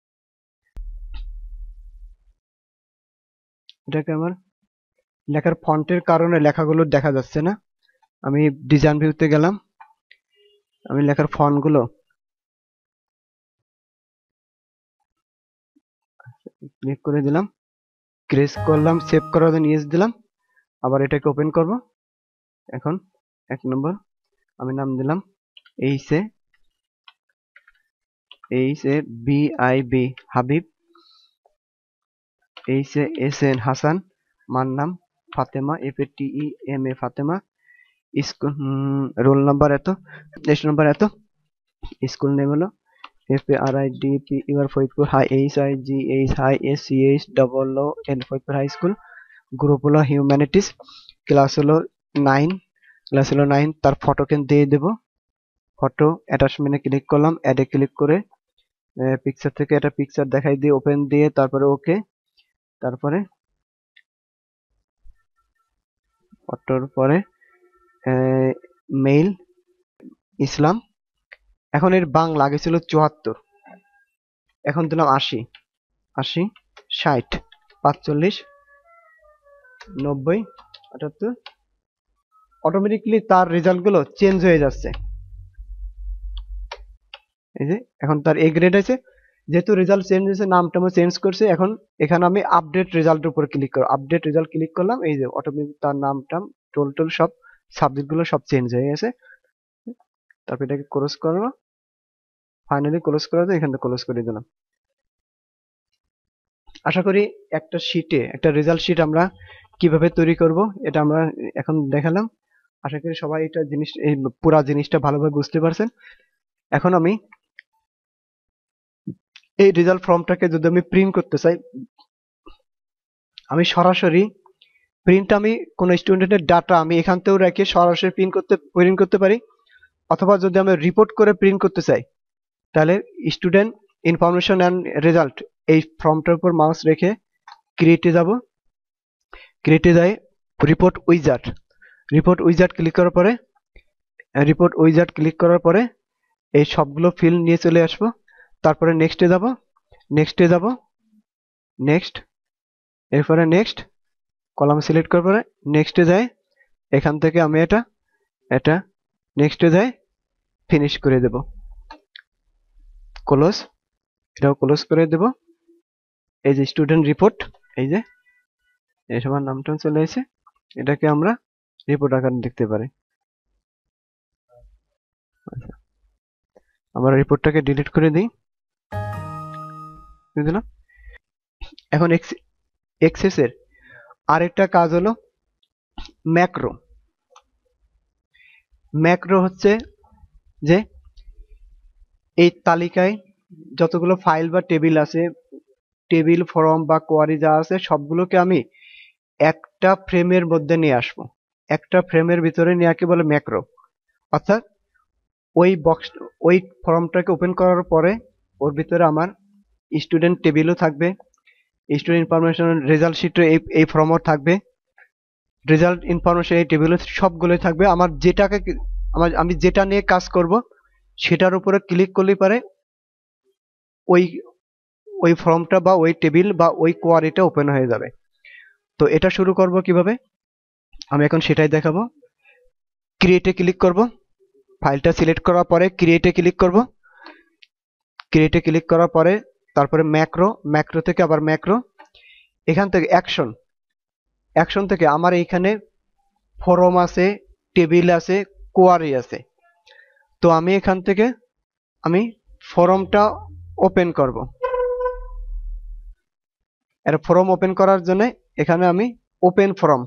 এটাকে আমার লেখার ফন্টের কারণে লেখাগুলো দেখা যাচ্ছে না। আমি ডিজাইন ভিউতে গেলাম, আমি লেখার ফন্ট গুলো ক্লিক করে দিলাম, ক্রেস করলাম, সেভ করার জন্য ইয়েস দিলাম, আবার এটাকে ওপেন করব। এখন এক নম্বর আমি নাম দিলাম H A H A B I B Habib, H A S N Hasan, মার নাম Fatema F A T E M A Fatema, school roll number এত, রেজিস্ট নাম্বার এত, স্কুল নেম হলো F A R I D P U R Faridpur high H I G H high S C H double O N Faridpur high school, group হলো হিউম্যানিটিস, ক্লাস হলো নাইন ক্লাস হলো নাইন। তার ফটোকে দিয়ে দেব, ফটো অ্যাটাচমেন্টে ক্লিক করলাম, অ্যাডে ক্লিক করে পিকচার থেকে একটা পিকচার দেখাই দিয়ে ওপেন দিয়ে তারপরে ওকে, তারপরে ফটোর পরে মেইল ইসলাম। এখন এর বাংলা আগে ছিল চুয়াত্তর, এখন দিলাম আশি, আশি, ষাট, পাঁচচল্লিশ, নব্বই, আটাত্তর। অটোমেটিকলি তার রেজাল্ট গুলো চেঞ্জ হয়ে যাচ্ছে। এই যে এখন তার এ গ্রেড আছে, যেহেতু রেজাল্ট চেঞ্জ হয়েছে নামটা আমি চেঞ্জ করছি। এখন এখানে আমি আপডেট রেজাল্টের উপর ক্লিক করব, আপডেট রেজাল্ট ক্লিক করলাম। এই যে অটোমেটিক তার নামটা টোটাল সব সাবজেক্ট গুলো সব চেঞ্জ হয়ে গেছে। তারপর এটাকে ক্লোজ করব, ফাইনালি ক্লোজ করে দিয়ে এখানে ক্লোজ করে দিলাম। আশা করি একটা শীটে একটা রেজাল্ট শীট আমরা কিভাবে তৈরি করব এটা আমরা এখন দেখালাম। আশা করি সবাই এটা জিনিস এই পুরো জিনিসটা ভালোভাবে বুঝতে পারছেন। এখন আমি এই রেজাল্ট ফর্মটাকে যদি আমি প্রিন্ট করতে চাই, আমি সরাসরি প্রিন্ট আমি কোন স্টুডেন্টের ডাটা আমি এখান থেকেও রেখে সরাসরি প্রিন্ট করতে প্রিন্ট করতে পারি। অথবা যদি আমি রিপোর্ট করে প্রিন্ট করতে চাই, তাহলে স্টুডেন্ট ইনফরমেশন এন্ড রেজাল্ট এই ফর্মটার উপর মাউস রেখে ক্রিয়েটে যাব, ক্রিয়েটে যাই report wizard, report wizard click করার পরে রিপোর্ট উইজার্ড ক্লিক করার পরে এই সবগুলো ফিল্ড নিয়ে চলে আসবো। তারপরে নেক্সটে যাব, নেক্সটে যাব, নেক্সট, এরপরে নেক্সট কলাম সিলেক্ট করার পরে নেক্সটে যাই। এখান থেকে আমি এটা এটা নেক্সটে যাই ফিনিশ করে দেব, ক্লোজ, এটাও ক্লোজ করে দেব। এই যে স্টুডেন্ট রিপোর্ট, এই যে এই সবার নামটা চলে এসেছে, এটাকে আমরা রিপোর্ট আকারে দেখতে পারি। আমরা রিপোর্টটাকে ডিলিট করে দিই, দিলাম। এখন এক্সেস এর আরেকটা কাজ হলো ম্যাক্রো। ম্যাক্রো হচ্ছে যে এই তালিকায় যতগুলো ফাইল বা টেবিল আছে, টেবিল ফর্ম বা কোয়ারি যা আছে সবগুলোকে আমি একটা ফ্রেমের মধ্যে নিয়ে আসবো, একটা ফ্রেমের ভিতরে নিয়ে আকে বলে ম্যাক্রো। অর্থাৎ ওই বক্স ওই ফর্মটাকে ওপেন করার পরে ওর ভিতরে আমার স্টুডেন্ট টেবিলও থাকবে, স্টুডেন্ট ইনফরমেশন রেজাল্ট শিটে এই এই ফর্মও থাকবে, রেজাল্ট ইনফরমেশন এই টেবিলে সবগুলোই থাকবে। আমার যেটাকে আমার আমি যেটা নিয়ে কাজ করব সেটার উপরে ক্লিক করলে পারে ওই ওই ফর্মটা বা ওই টেবিল বা ওই কোয়ারিটা ওপেন হয়ে যাবে। তো এটা শুরু করব কিভাবে আমি এখন সেটাই দেখাবো। ক্রিয়েটে ক্লিক করব, ফাইলটা সিলেক্ট করার পরে ক্রিয়েটে ক্লিক করব, ক্রিয়েটে ক্লিক করার পরে তারপরে ম্যাক্রো, ম্যাক্রো থেকে আবার ম্যাক্রো, এখান থেকে অ্যাকশন, অ্যাকশন থেকে আমার এইখানে ফর্ম আছে, টেবিল আছে, কোয়ারি আছে। তো আমি এখান থেকে আমি ফর্মটা ওপেন করব। এর ফর্ম ওপেন করার জন্য এখানে আমি open form,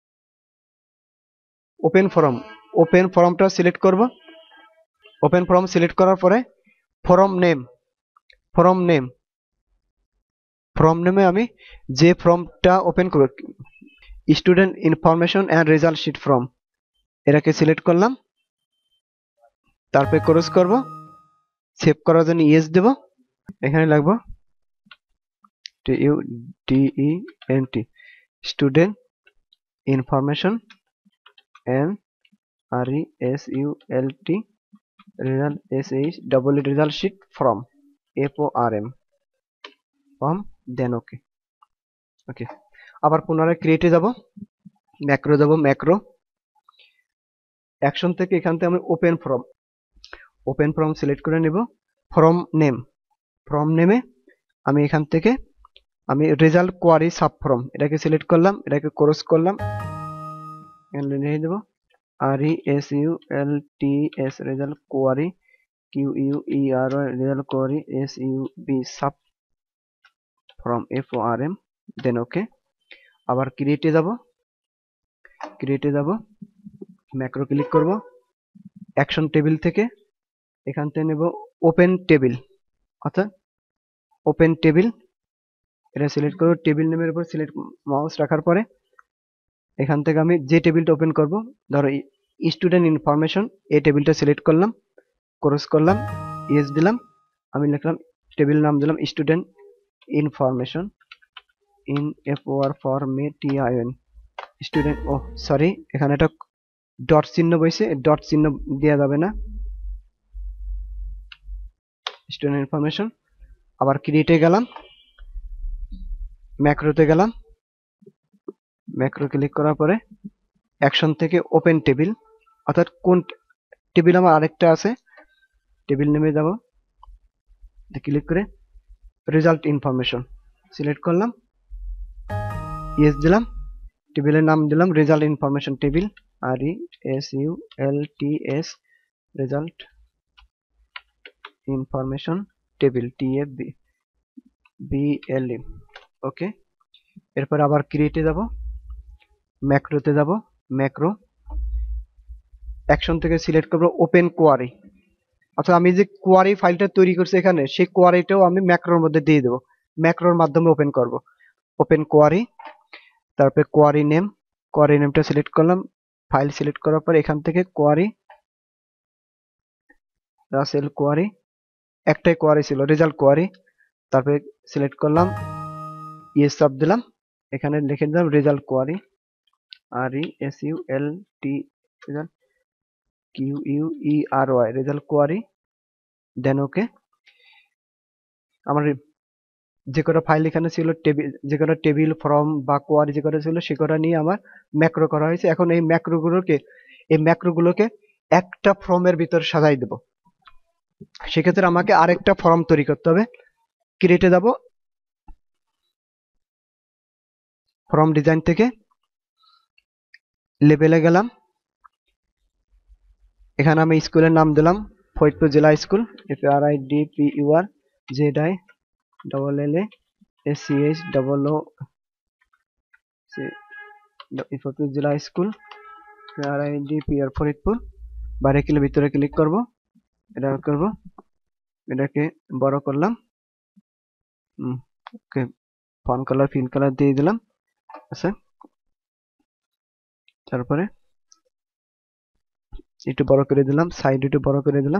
open form open ফর্মটা সিলেক্ট করব। ওপেন ফর্ম সিলেক্ট করার পরে form name, form name form নেমে আমি যে ফর্মটা ওপেন করব student information and result sheet form, এটাকে সিলেক্ট করলাম। তারপরে ক্লোজ করব, সেভ করার জন্য ইয়েস দেব। এখানে লাগবো T U D E N T student information and R E S U L T result S H double result sheet form F O R M form, then okay. Okay, আবার পুনরায় ক্রিয়েটে যাব, ম্যাক্রো যাব, ম্যাক্রো অ্যাকশন থেকে এখান থেকে আমি open form, open form select করে নেব। ফর্ম নেম, ফর্ম নেমে আমি এখান থেকে আমি রেজাল্ট কোয়ারি সাব ফর্ম এটাকে সিলেক্ট করলাম, এটাকে ক্রস করলাম, লিখে দেব R E S U L T S result query Q U E R result query S U B sub form F O R M, then okay. আবার ক্রিয়েটে যাব, ক্রিয়েটে যাব, ম্যাক্রো ক্লিক করব, অ্যাকশন টেবিল থেকে এখান থেকে নেব ওপেন টেবিল, অর্থাৎ ওপেন টেবিল, এটা সিলেক্ট করব। টেবিল নেমের উপর সিলেক্ট মাউস রাখার পরে এখান থেকে আমি যে টেবিলটা ওপেন করব, ধরো স্টুডেন্ট ইনফরমেশন, এই টেবিলটা সিলেক্ট করলাম, ক্রস করলাম, ইয়েস দিলাম। আমি লিখলাম টেবিল নাম দিলাম student information in F O R for may T I N student, oh sorry এখানে একটা ডট চিহ্ন বসে, ডট চিহ্ন দেওয়া যাবে না, স্টুডেন্ট ইনফরমেশন। আবার ক্রিয়েটে গেলাম, ম্যাক্রোতে গেলাম, ম্যাক্রো ক্লিক করার পরে অ্যাকশন থেকে ওপেন টেবিল, অর্থাৎ কোন টেবিল আমার আরেকটা আছে, টেবিল নেমে যাব, ক্লিক করে রেজাল্ট ইনফরমেশন সিলেক্ট করলাম, ইয়েস দিলাম, টেবিলের নাম দিলাম result information table, R E S U L T S, result information table, T A B B L E. Okay, এরপর আবার ক্রিয়েটে যাব, ম্যাক্রোতে যাব, ম্যাক্রো অ্যাকশন থেকে সিলেক্ট করব ওপেন কোয়ারি, অর্থাৎ আমি যে কোয়ারি ফাইলটা তৈরি করছি এখানে, সেই কোয়ারিটাও আমি ম্যাক্রোর মধ্যে দিয়ে দেবো, ম্যাক্রোর মাধ্যমে ওপেন করব। ওপেন কোয়ারি, তারপরে কোয়ারি নেম, কোয়ারি নেমটা সিলেক্ট করলাম, ফাইল সিলেক্ট করার পর এখান থেকে কোয়ারি, রাসেল কোয়ারি, একটাই কোয়ারি ছিল রেজাল্ট কোয়ারি, তারপরে সিলেক্ট করলাম, ইয়েস সাব দিলাম, এখানে লিখে দিলাম result query, R E S U L T result Q U E R Y, result query, then okay. আমার যে কটা ফাইল এখানে ছিল, টেবিল যে কটা টেবিল ফর্ম বা কোয়ারি যে কটা ছিল, সে কটা নিয়ে আমার ম্যাক্রো করা হয়েছে। এখন এই ম্যাক্রোগুলোকে এই ম্যাক্রোগুলোকে একটা ফর্মের ভিতরে সাজাই দেব। সেক্ষেত্রে আমাকে আরেকটা ফর্ম তৈরি করতে হবে, ক্রিয়েটে যাব, ফর্ম ডিজাইন থেকে লেবেলে গেলাম, এখানে আমি স্কুলের নাম দিলাম ফরিদপুর জেলা school, F R I D P U R Z I double L A S C H double O, Faridpur জেলা school, R I D P R Faridpur, বাইরে ক্লিক ভিতরে ক্লিক করব, এটা করব, এটাকে বড় করলাম, okay, font colour fill colour দিয়ে দিলাম, আচ্ছা, তারপরে একটু বড় করে দিলাম, সাইড একটু বড় করে দিলাম,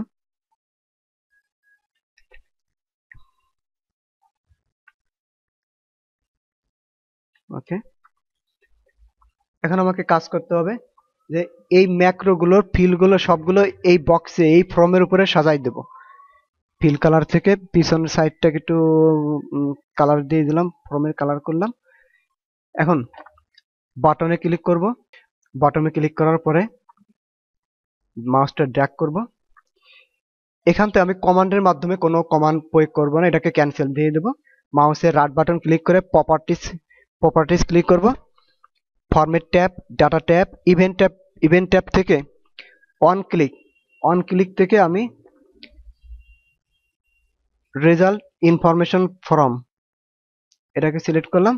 ওকে। এখন আমাকে কাজ করতে হবে যে এই ম্যাক্রোগুলোর ফিলগুলো সবগুলো এই বক্সে এই ফর্মের উপরে সাজাই দেব। ফিল কালার থেকে পিছনের সাইডটাকে একটু কালার দিয়ে দিলাম, ফর্মের কালার করলাম। এখন বাটনে ক্লিক করব, বাটনে ক্লিক করার পরে মাউসটা ড্র্যাগ করব, এখান থেকে আমি কমান্ডের মাধ্যমে কোনো কমান্ড প্রয়োগ করব না, এটাকে ক্যান্সেল দিয়ে দেব। মাউসের রাইট বাটন ক্লিক করে প্রপার্টিস প্রপার্টিস ক্লিক করব, format tab, data tab, event tab, event tab থেকে অন ক্লিক, অন ক্লিক থেকে আমি রেজাল্ট ইনফরমেশন ফর্ম এটাকে সিলেক্ট করলাম,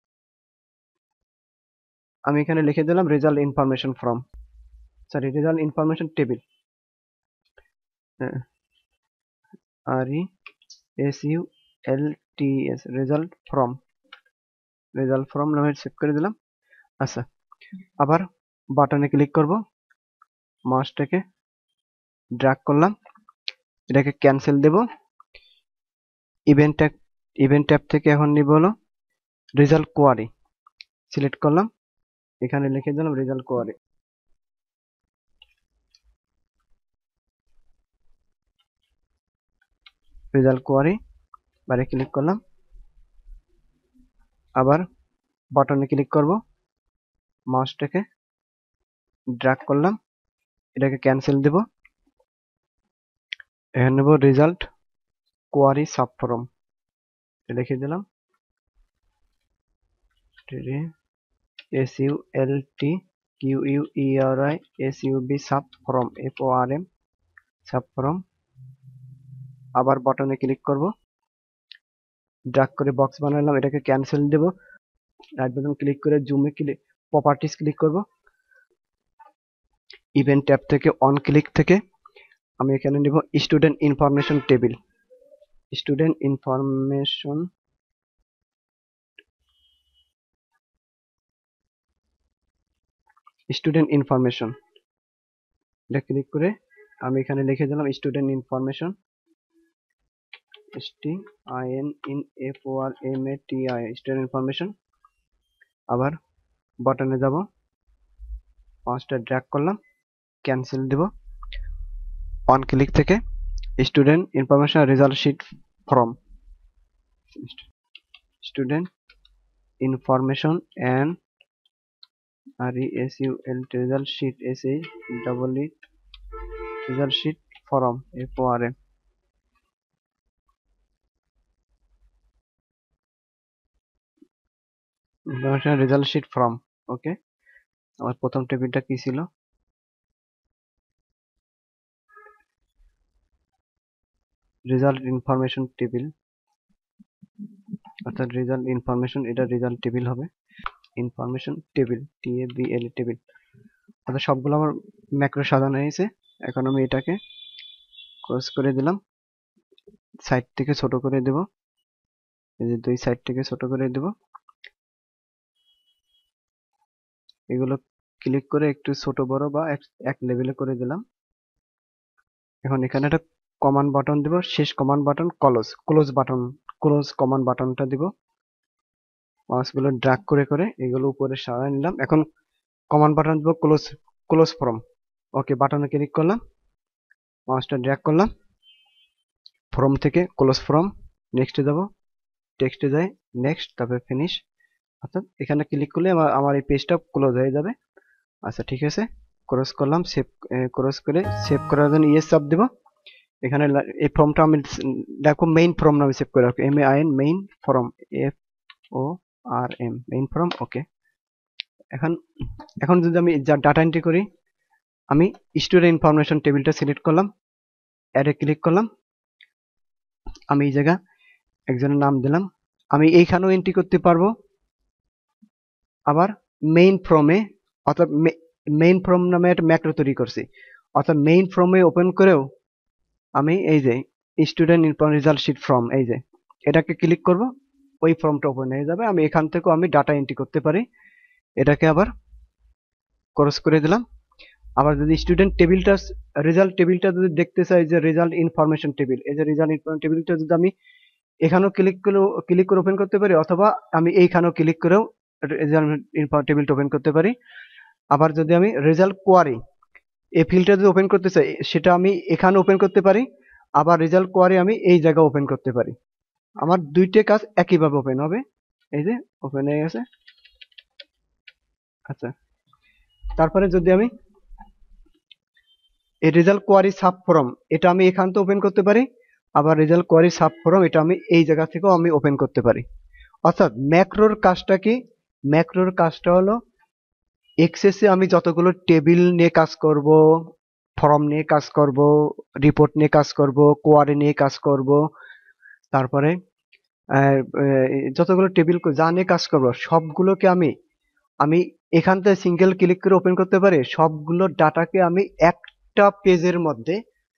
আমি এখানে লিখে দিলাম result information form, sorry result information table, R E S U L T S, result form, result form নামে সেভ করে দিলাম। আচ্ছা, আবার বাটনে ক্লিক করব, মাউসটাকে ড্র্যাগ করলাম, এটাকে ক্যান্সেল দেব। ইভেন্ট ট্যাব, ইভেন্ট ট্যাব থেকে এখন নিব হলো রেজাল্ট কোয়ারি, সিলেক্ট করলাম, এখানে লিখে দিলাম রেজাল্ট কোয়ারি, রেজাল্ট কোয়ারি, বাইরে ক্লিক করলাম, আবার বাটনে ক্লিক করব, মাউসটাকে ড্র্যাগ করলাম, এটাকে ক্যান্সেল দেব, এখানে নেব রেজাল্ট কোয়ারি সাব ফর্ম, লিখে দিলাম S U L T Q U E R I S U B sub form, F O R M, sub form. আবার বাটনে ক্লিক করব, ড্র্যাগ করে বক্স বানালাম, এটাকে ক্যান্সেল দেব, রাইট বাটন ক্লিক করে জুমে ক্লিক, প্রপার্টিস ক্লিক করব, ইভেন্ট ট্যাব থেকে অন ক্লিক থেকে আমি এখানে নিব student information table, student information student information, এটা ক্লিক করে আমি এখানে লিখে দিলাম student information, S T I N in F O R M A T I, student information. আবার বাটনে যাব, পাঁচটা ড্র্যাগ করলাম, ক্যান্সেল দেব, অন ক্লিক থেকে student information result sheet form, student information and R E S U L result sheet S A double E result sheet form F O R M information result sheet form. Okay, আমার প্রথম টেবিলটা কি ছিল? রেজাল্ট ইনফরমেশন টেবিল, অর্থাৎ রেজাল্ট ইনফরমেশন, এটা রেজাল্ট টেবিল হবে। Information table, T A B L table, অর্থাৎ সবগুলো আমার ম্যাক্রো সাজানো হয়েছে। এখন আমি এটাকে ক্রস করে দিলাম, সাইড থেকে ছোট করে দেব, এই যে দুই সাইড থেকে ছোট করে দেব। এগুলো ক্লিক করে একটু ছোট বড় বা এক লেভেলে করে দিলাম। এখন এখানে একটা কমান্ড বাটন দিব, শেষ command button close, close button, close command বাটনটা দিব। মাউসগুলো ড্র্যাগ করে করে এগুলো উপরে সরাই নিলাম। এখন কমান্ড বাটন দিব ক্লোজ, ক্লোজ ফর্ম। ওকে, বাটনে ক্লিক করলাম, মাউসটা ড্র্যাগ করলাম, ফর্ম থেকে ক্লোজ ফর্ম, নেক্সটে যাব, টেক্সটে যাই, নেক্সট, তারপরে ফিনিশ। অর্থাৎ এখানে ক্লিক করলে আমার আমার এই পেজটা ক্লোজ হয়ে যাবে। আচ্ছা ঠিক আছে, ক্রস করলাম, সেভ, ক্রস করে সেভ করার জন্য ইয়েস চাপ দেব। এখানে এই ফর্মটা আমি দেখো মেইন ফর্ম নামে সেভ করে রাখবো, M A I N main form, F O R M main form. Okay, এখন এখন যদি আমি যা ডাটা এন্ট্রি করি, আমি স্টুডেন্ট ইনফরমেশন টেবিলটা সিলেক্ট করলাম, অ্যাডে ক্লিক করলাম, আমি এই জায়গা একজনের নাম দিলাম। আমি এইখানেও এন্ট্রি করতে পারবো, আবার মেইন ফর্মে, অর্থাৎ মেইন ফর্ম নামে একটা ম্যাক্রো তৈরি করছি, অর্থাৎ মেইন ফর্মে ওপেন করেও আমি এই যে student information result sheet form, এই যে এটাকে ক্লিক করব, ওই ফর্মটা ওপেন হয়ে যাবে। আমি এখান থেকেও আমি ডাটা এন্ট্রি করতে পারি। এটাকে আবার ক্রস করে দিলাম। আবার যদি স্টুডেন্ট টেবিলটা, রেজাল্ট টেবিলটা যদি দেখতে চাই, যে রেজাল্ট ইনফরমেশন টেবিল, এই যে রেজাল্ট ইনফরমেশন টেবিলটা যদি আমি এখানেও ক্লিক করে ক্লিক করে ওপেন করতে পারি, অথবা আমি এইখানেও ক্লিক করেও রেজাল্ট ইনফরমেশন টেবিলটা ওপেন করতে পারি। আবার যদি আমি রেজাল্ট কোয়ারি, এই ফিল্ডটা যদি ওপেন করতে চাই, সেটা আমি এখানে ওপেন করতে পারি, আবার রেজাল্ট কোয়ারি আমি এই জায়গা ওপেন করতে পারি। আমার দুইটা কাজ একইভাবে ওপেন হবে। এই যে ওপেন হয়ে গেছে। আচ্ছা, তারপরে যদি আমি এই রেজাল্ট কোয়ারি সাব ফর্ম, এটা আমি এখান থেকে ওপেন করতে পারি, আবার রেজাল্ট কোয়ারি সাব ফর্ম, এটা আমি এই জায়গা থেকেও আমি ওপেন করতে পারি। অর্থাৎ ম্যাক্রোর কাজটা কি? ম্যাক্রোর কাজটা হলো এক্সেসে আমি যতগুলো টেবিল নিয়ে কাজ করব, ফর্ম নিয়ে কাজ করব, রিপোর্ট নিয়ে কাজ করব, কোয়ারি নিয়ে কাজ করব, তারপরে যতগুলো টেবিল যা নিয়ে কাজ করব, সবগুলোকে আমি আমি এখান থেকে সিঙ্গেল ক্লিক করে ওপেন করতে পারি। সবগুলো ডাটাকে আমি একটা পেজের মধ্যে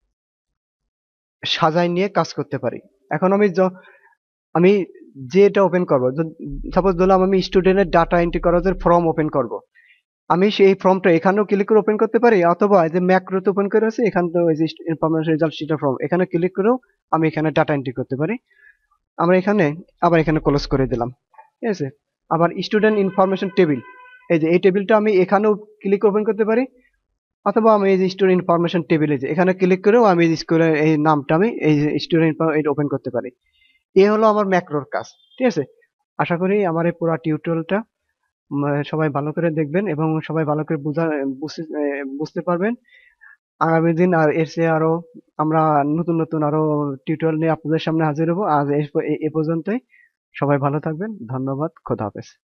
সাজাই নিয়ে কাজ করতে পারি। এখন আমি আমি যেটা ওপেন করব, সাপোজ ধরলাম আমি স্টুডেন্টের ডাটা এন্ট্রি করার জন্য ফর্ম ওপেন করব, আমি সেই ফর্মটা এখানেও ক্লিক করে ওপেন করতে পারি, অথবা এই যে ম্যাক্রোতে ওপেন করে আছে, এখান থেকে ওই যে ইনফরমেশন রেজাল্ট শিটের ফর্ম, এখানে ক্লিক করেও আমি এখানে ডাটা এন্ট্রি করতে পারি। আমরা এখানে আবার এখানে ক্লোজ করে দিলাম, ঠিক আছে। আবার স্টুডেন্ট ইনফরমেশন টেবিল, এই যে এই টেবিলটা আমি এখানেও ক্লিক ওপেন করতে পারি, অথবা আমি এই যে স্টুডেন্ট ইনফরমেশন টেবিলে যে এখানে ক্লিক করেও আমি স্কুলের এই নামটা আমি এই যে স্টুডেন্ট এটা ওপেন করতে পারি। এই হলো আমার ম্যাক্রোর কাজ, ঠিক আছে। আশা করি আমার এই পুরো টিউটোরিয়ালটা সবাই ভালো করে দেখবেন এবং সবাই ভালো করে বুঝা বুঝতে পারবেন। আগামী দিন আর এর চেয়ে আরো আমরা নতুন নতুন আরো টিউটোরিয়াল নিয়ে আপনাদের সামনে হাজির হবো। আজ এ পর্যন্তই, সবাই ভালো থাকবেন, ধন্যবাদ, খোদা হাফেজ।